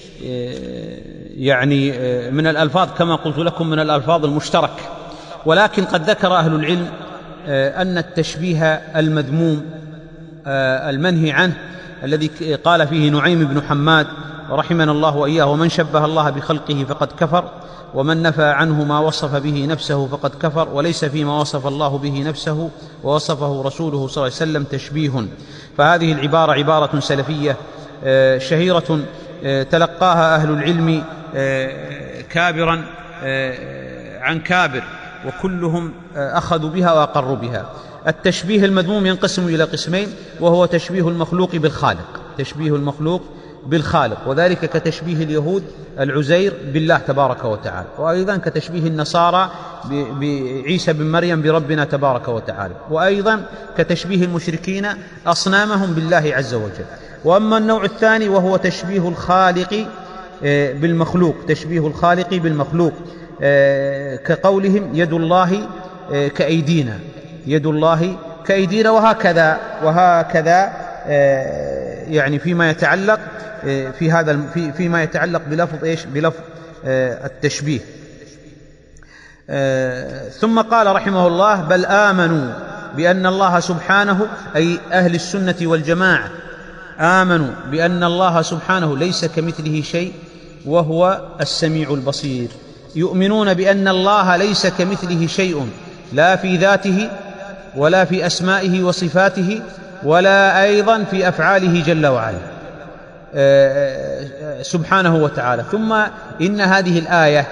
يعني من الألفاظ كما قلت لكم من الألفاظ المشترك، ولكن قد ذكر أهل العلم أن التشبيه المذموم المنهي عنه الذي قال فيه نعيم بن حماد رحمنا الله وإياه: ومن شبه الله بخلقه فقد كفر، ومن نفى عنه ما وصف به نفسه فقد كفر، وليس فيما وصف الله به نفسه ووصفه رسوله صلى الله عليه وسلم تشبيه. فهذه العبارة عبارة سلفية شهيرة تلقاها أهل العلم كابرا عن كابر، وكلهم أخذوا بها وأقروا بها. التشبيه المذموم ينقسم إلى قسمين، وهو تشبيه المخلوق بالخالق، تشبيه المخلوق بالخالق، وذلك كتشبيه اليهود العزير بالله تبارك وتعالى، وأيضا كتشبيه النصارى بعيسى بن مريم بربنا تبارك وتعالى، وأيضا كتشبيه المشركين أصنامهم بالله عز وجل. وأما النوع الثاني وهو تشبيه الخالق بالمخلوق، تشبيه الخالق بالمخلوق، كقولهم يد الله كأيدينا، يد الله كأيدينا، وهكذا يعني فيما يتعلق فيما يتعلق بلفظ ايش؟ بلفظ التشبيه. ثم قال رحمه الله: بل آمنوا بأن الله سبحانه، أي أهل السنة والجماعة، آمنوا بأن الله سبحانه ليس كمثله شيء وهو السميع البصير. يؤمنون بأن الله ليس كمثله شيء، لا في ذاته ولا في أسمائه وصفاته ولا أيضا في أفعاله جل وعلا سبحانه وتعالى. ثم إن هذه الآية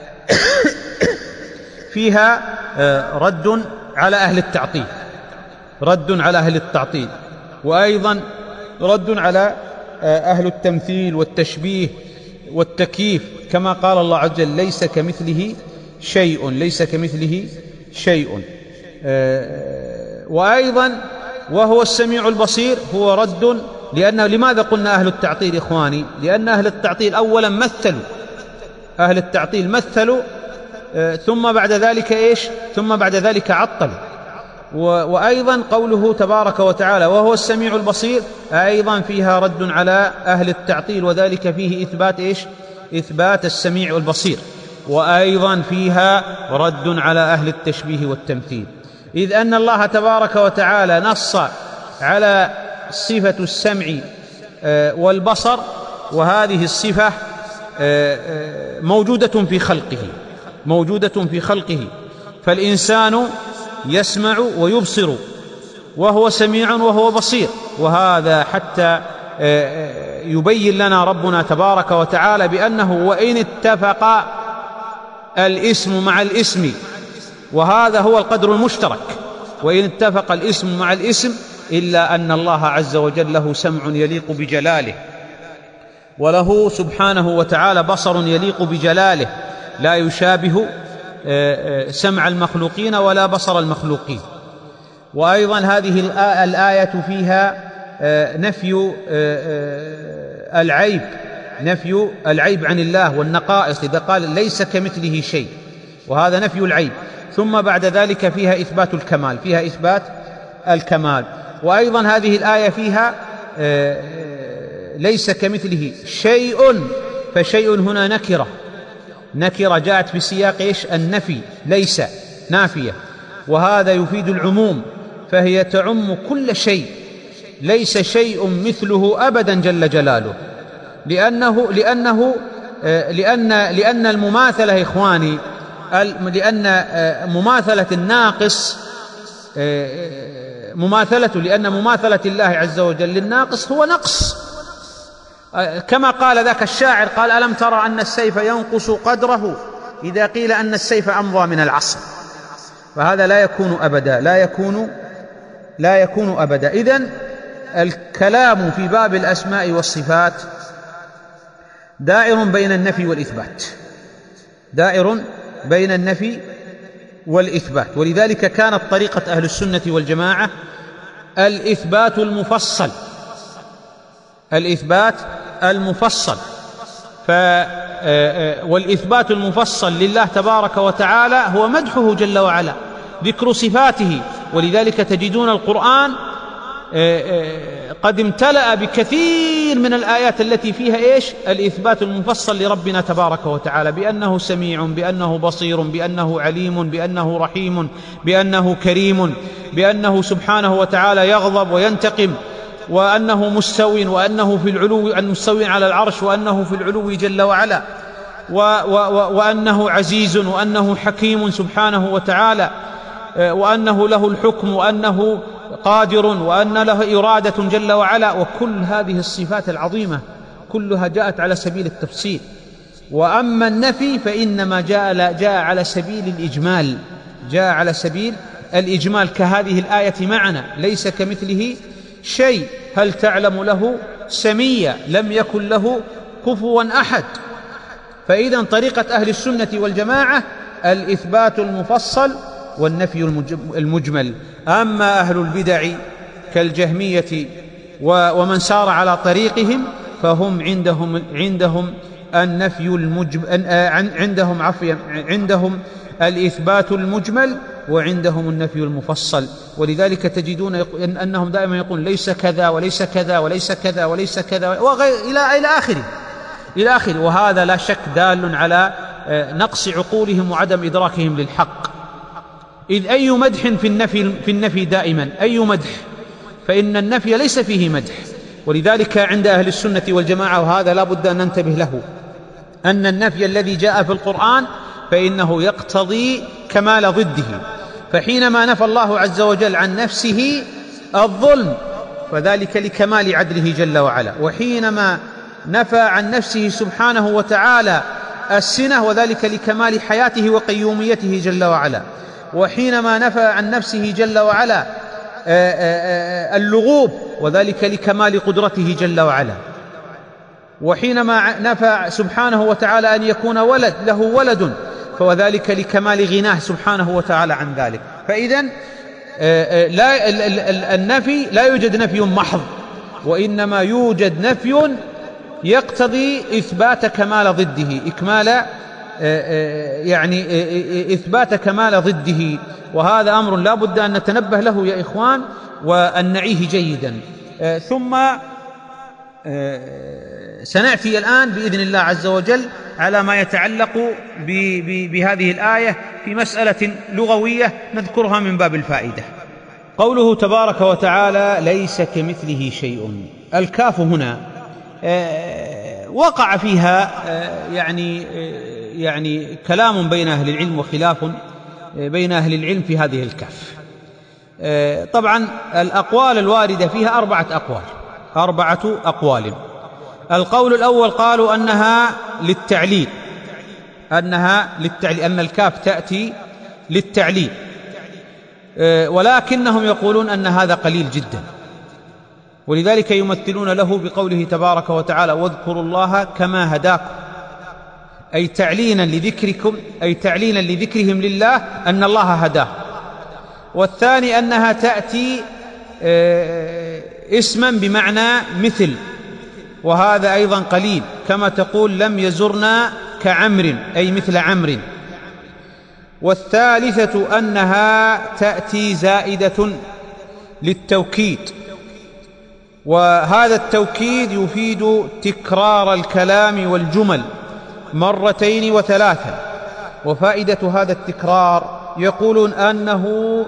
فيها رد على أهل التعطيل، رد على أهل التعطيل، وأيضا رد على أهل التمثيل والتشبيه والتكييف، كما قال الله عز وجل ليس كمثله شيء، ليس كمثله شيء. وأيضا وهو السميع البصير هو رد، لأنه لماذا قلنا أهل التعطيل إخواني؟ لأن أهل التعطيل أولا مثلوا، أهل التعطيل مثلوا ثم بعد ذلك إيش؟ ثم بعد ذلك عطلوا. وأيضا قوله تبارك وتعالى وهو السميع البصير أيضا فيها رد على أهل التعطيل، وذلك فيه إثبات إيش؟ إثبات السميع البصير. وأيضا فيها رد على أهل التشبيه والتمثيل، إذ أن الله تبارك وتعالى نص على صفة السمع والبصر، وهذه الصفة موجودة في خلقه، موجودة في خلقه، فالإنسان يسمع ويبصر وهو سميع وهو بصير. وهذا حتى يبين لنا ربنا تبارك وتعالى بأنه وإن اتفق الاسم مع الاسم، وهذا هو القدر المشترك، وإن اتفق الاسم مع الاسم، إلا أن الله عز وجل له سمع يليق بجلاله، وله سبحانه وتعالى بصر يليق بجلاله، لا يشابه سمع المخلوقين ولا بصر المخلوقين. وأيضا هذه الآية فيها نفي العيب، نفي العيب عن الله والنقائص، إذا قال ليس كمثله شيء، وهذا نفي العيب. ثم بعد ذلك فيها إثبات الكمال، فيها إثبات الكمال. وأيضا هذه الآية فيها ليس كمثله شيء، فشيء هنا نكرة، نكرة جاءت في سياق إيش؟ النفي، ليس نافية، وهذا يفيد العموم، فهي تعم كل شيء، ليس شيء مثله أبدا جل جلاله، لأن المماثلة إخواني، لأن مماثلة الناقص لأن مماثلة الله عز وجل للناقص هو نقص، كما قال ذاك الشاعر، قال ألم ترى أن السيف ينقص قدره إذا قيل أن السيف أمضى من العصا. فهذا لا يكون أبدا، لا يكون أبدا. إذن الكلام في باب الأسماء والصفات دائر بين النفي والإثبات، دائر بين النفي والإثبات. ولذلك كانت طريقة أهل السنة والجماعة الإثبات المفصل، الإثبات المفصل. والإثبات المفصل لله تبارك وتعالى هو مدحه جل وعلا، ذكر صفاته. ولذلك تجدون القرآن قد امتلأ بكثير من الآيات التي فيها إيش؟ الإثبات المفصل لربنا تبارك وتعالى، بأنه سميع، بأنه بصير، بأنه عليم، بأنه رحيم، بأنه كريم، بأنه سبحانه وتعالى يغضب وينتقم، وأنه مستوٍ، وأنه في العلو، أن مستوٍ على العرش، وأنه في العلو جل وعلا، وأنه عزيز، وأنه حكيم سبحانه وتعالى، وأنه له الحكم، وأنه قادر، وأن له إرادة جل وعلا. وكل هذه الصفات العظيمة كلها جاءت على سبيل التفصيل. وأما النفي فإنما جاء على سبيل الإجمال، جاء على سبيل الإجمال، كهذه الآية معنا ليس كمثله شيء، هل تعلم له سميا، لم يكن له كفوا أحد. فإذا طريقة أهل السنة والجماعة الإثبات المفصل والنفي المجمل. أما أهل البدع كالجهمية ومن سار على طريقهم فهم عندهم النفي المجمل، عندهم الإثبات المجمل وعندهم النفي المفصل. ولذلك تجدون أنهم دائما يقولون ليس كذا وليس كذا وليس كذا وليس كذا إلى آخره. وهذا لا شك دال على نقص عقولهم وعدم إدراكهم للحق. إذ أي مدح في النفي دائما، أي مدح، فإن النفي ليس فيه مدح. ولذلك عند أهل السنة والجماعة، وهذا لا بد أن ننتبه له، أن النفي الذي جاء في القرآن فإنه يقتضي كمال ضده. فحينما نفى الله عز وجل عن نفسه الظلم فذلك لكمال عدله جل وعلا، وحينما نفى عن نفسه سبحانه وتعالى السنة وذلك لكمال حياته وقيوميته جل وعلا، وحينما نفى عن نفسه جل وعلا اللغوب، وذلك لكمال قدرته جل وعلا. وحينما نفى سبحانه وتعالى أن يكون له ولد، فوذلك لكمال غناه سبحانه وتعالى عن ذلك. فإذن النفي لا يوجد نفي محض، وإنما يوجد نفي يقتضي إثبات كمال ضده، إثبات كمال ضده. وهذا أمر لا بد أن نتنبه له يا إخوان، وأن نعيه جيدا. ثم سنأتي الآن بإذن الله عز وجل على ما يتعلق بهذه الآية في مسألة لغوية نذكرها من باب الفائدة. قوله تبارك وتعالى: ليس كمثله شيء. الكاف هنا وقع فيها يعني كلام بين أهل العلم وخلاف بين أهل العلم في هذه الكاف. طبعا الأقوال الواردة فيها أربعة أقوال. القول الأول قالوا أنها للتعليل، أن الكاف تأتي للتعليل، ولكنهم يقولون أن هذا قليل جدا، ولذلك يمثلون له بقوله تبارك وتعالى: واذكروا الله كما هداكم، أي تعليلا لذكرهم لله أن الله هداه. والثاني أنها تأتي اسما بمعنى مثل، وهذا أيضا قليل، كما تقول: لم يزرنا كعمر، أي مثل عمرو. والثالثة أنها تأتي زائدة للتوكيد، وهذا التوكيد يفيد تكرار الكلام والجمل مرتين وثلاثا. وفائدة هذا التكرار يقولون أنه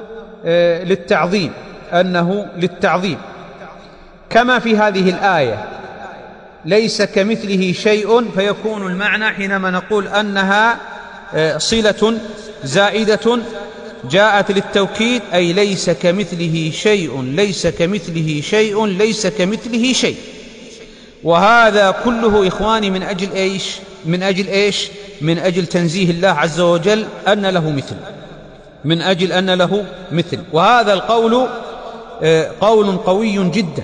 للتعظيم، كما في هذه الآية: ليس كمثله شيء، فيكون المعنى حينما نقول أنها صلة زائدة جاءت للتوكيد، أي ليس كمثله شيء، ليس كمثله شيء، ليس كمثله شيء. وهذا كله إخواني من أجل إيش؟ من أجل تنزيه الله عز وجل أن له مثل، وهذا القول قول قوي جدا،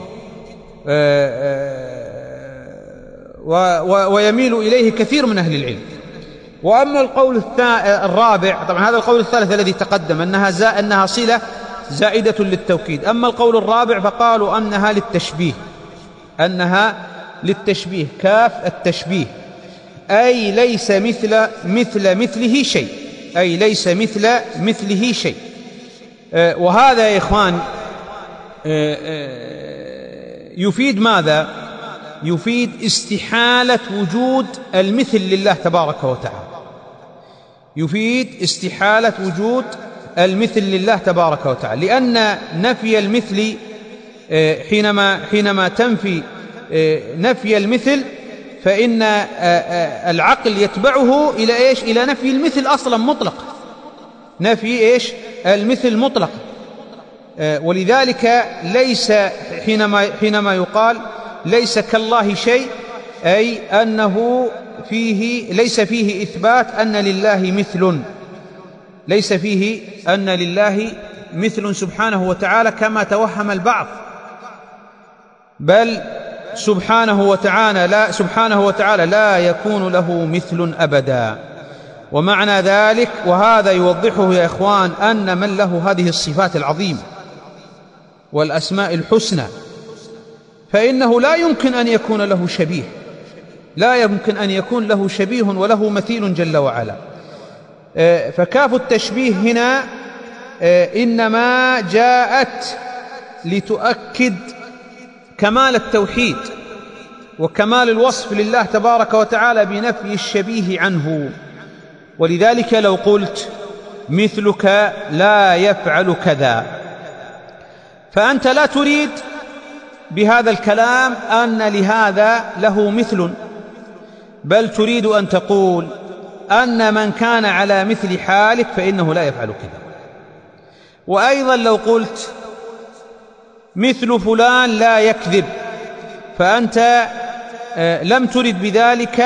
ويميل إليه كثير من أهل العلم. وأما القول الرابع، طبعا هذا القول الثالث الذي تقدم أنها صلة زائدة للتوكيد. أما القول الرابع فقالوا أنها للتشبيه، كاف التشبيه، أي ليس مثله شيء، أي ليس مثله شيء. وهذا يا إخوان يفيد ماذا؟ يفيد استحالة وجود المثل لله تبارك وتعالى، لأن نفي المثل حينما تنفي نفي المثل فإن العقل يتبعه إلى إيش؟ إلى نفي المثل أصلا مطلق، نفي المثل مطلق. ولذلك ليس حينما يقال ليس كالله شيء، أي أنه ليس فيه إثبات أن لله مثل سبحانه وتعالى كما توهم البعض، بل سبحانه وتعالى لا يكون له مثل أبدا. ومعنى ذلك، وهذا يوضحه يا إخوان، أن من له هذه الصفات العظيمة والأسماء الحسنى فإنه لا يمكن أن يكون له شبيه وله مثيل جل وعلا. فكاف التشبيه هنا إنما جاءت لتؤكد كمال التوحيد وكمال الوصف لله تبارك وتعالى بنفي الشبيه عنه. ولذلك لو قلت مثلك لا يفعل كذا، فأنت لا تريد بهذا الكلام أن لهذا له مثل، بل تريد أن تقول أن من كان على مثل حالك فإنه لا يفعل كذا. وأيضا لو قلت مثل فلان لا يكذب، فأنت لم ترد بذلك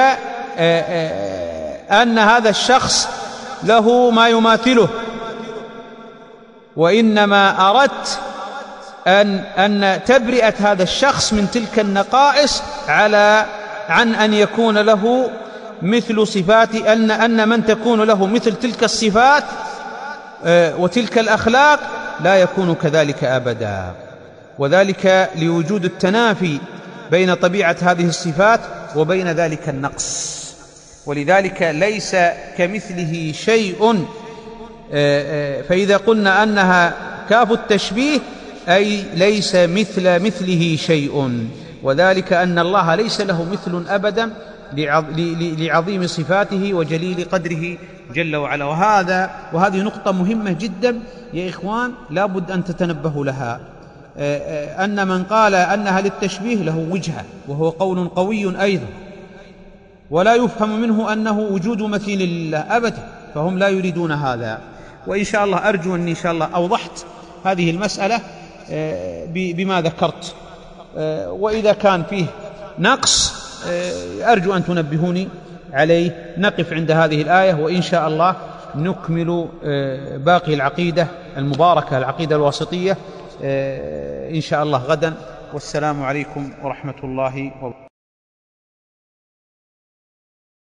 أن هذا الشخص له ما يماثله، وإنما أردت أن تبرئة هذا الشخص من تلك النقائص عن أن يكون له مثل صفات، أن من تكون له مثل تلك الصفات وتلك الأخلاق لا يكون كذلك أبدا، وذلك لوجود التنافي بين طبيعة هذه الصفات وبين ذلك النقص. ولذلك ليس كمثله شيء، فإذا قلنا أنها كاف التشبيه أي ليس مثله شيء، وذلك أن الله ليس له مثل أبدا لعظيم صفاته وجليل قدره جل وعلا. وهذه نقطة مهمة جدا يا إخوان، لا بد أن تتنبهوا لها، أن من قال أنها للتشبيه له وجهة، وهو قول قوي أيضا، ولا يفهم منه أنه وجود مثيل لله أبدا، فهم لا يريدون هذا. وإن شاء الله أرجو أني إن شاء الله أوضحت هذه المسألة بما ذكرت، وإذا كان فيه نقص أرجو أن تنبهوني عليه. نقف عند هذه الآية، وإن شاء الله نكمل باقي العقيدة المباركة، العقيدة الواسطية إن شاء الله غدا. والسلام عليكم ورحمة الله وبركاته.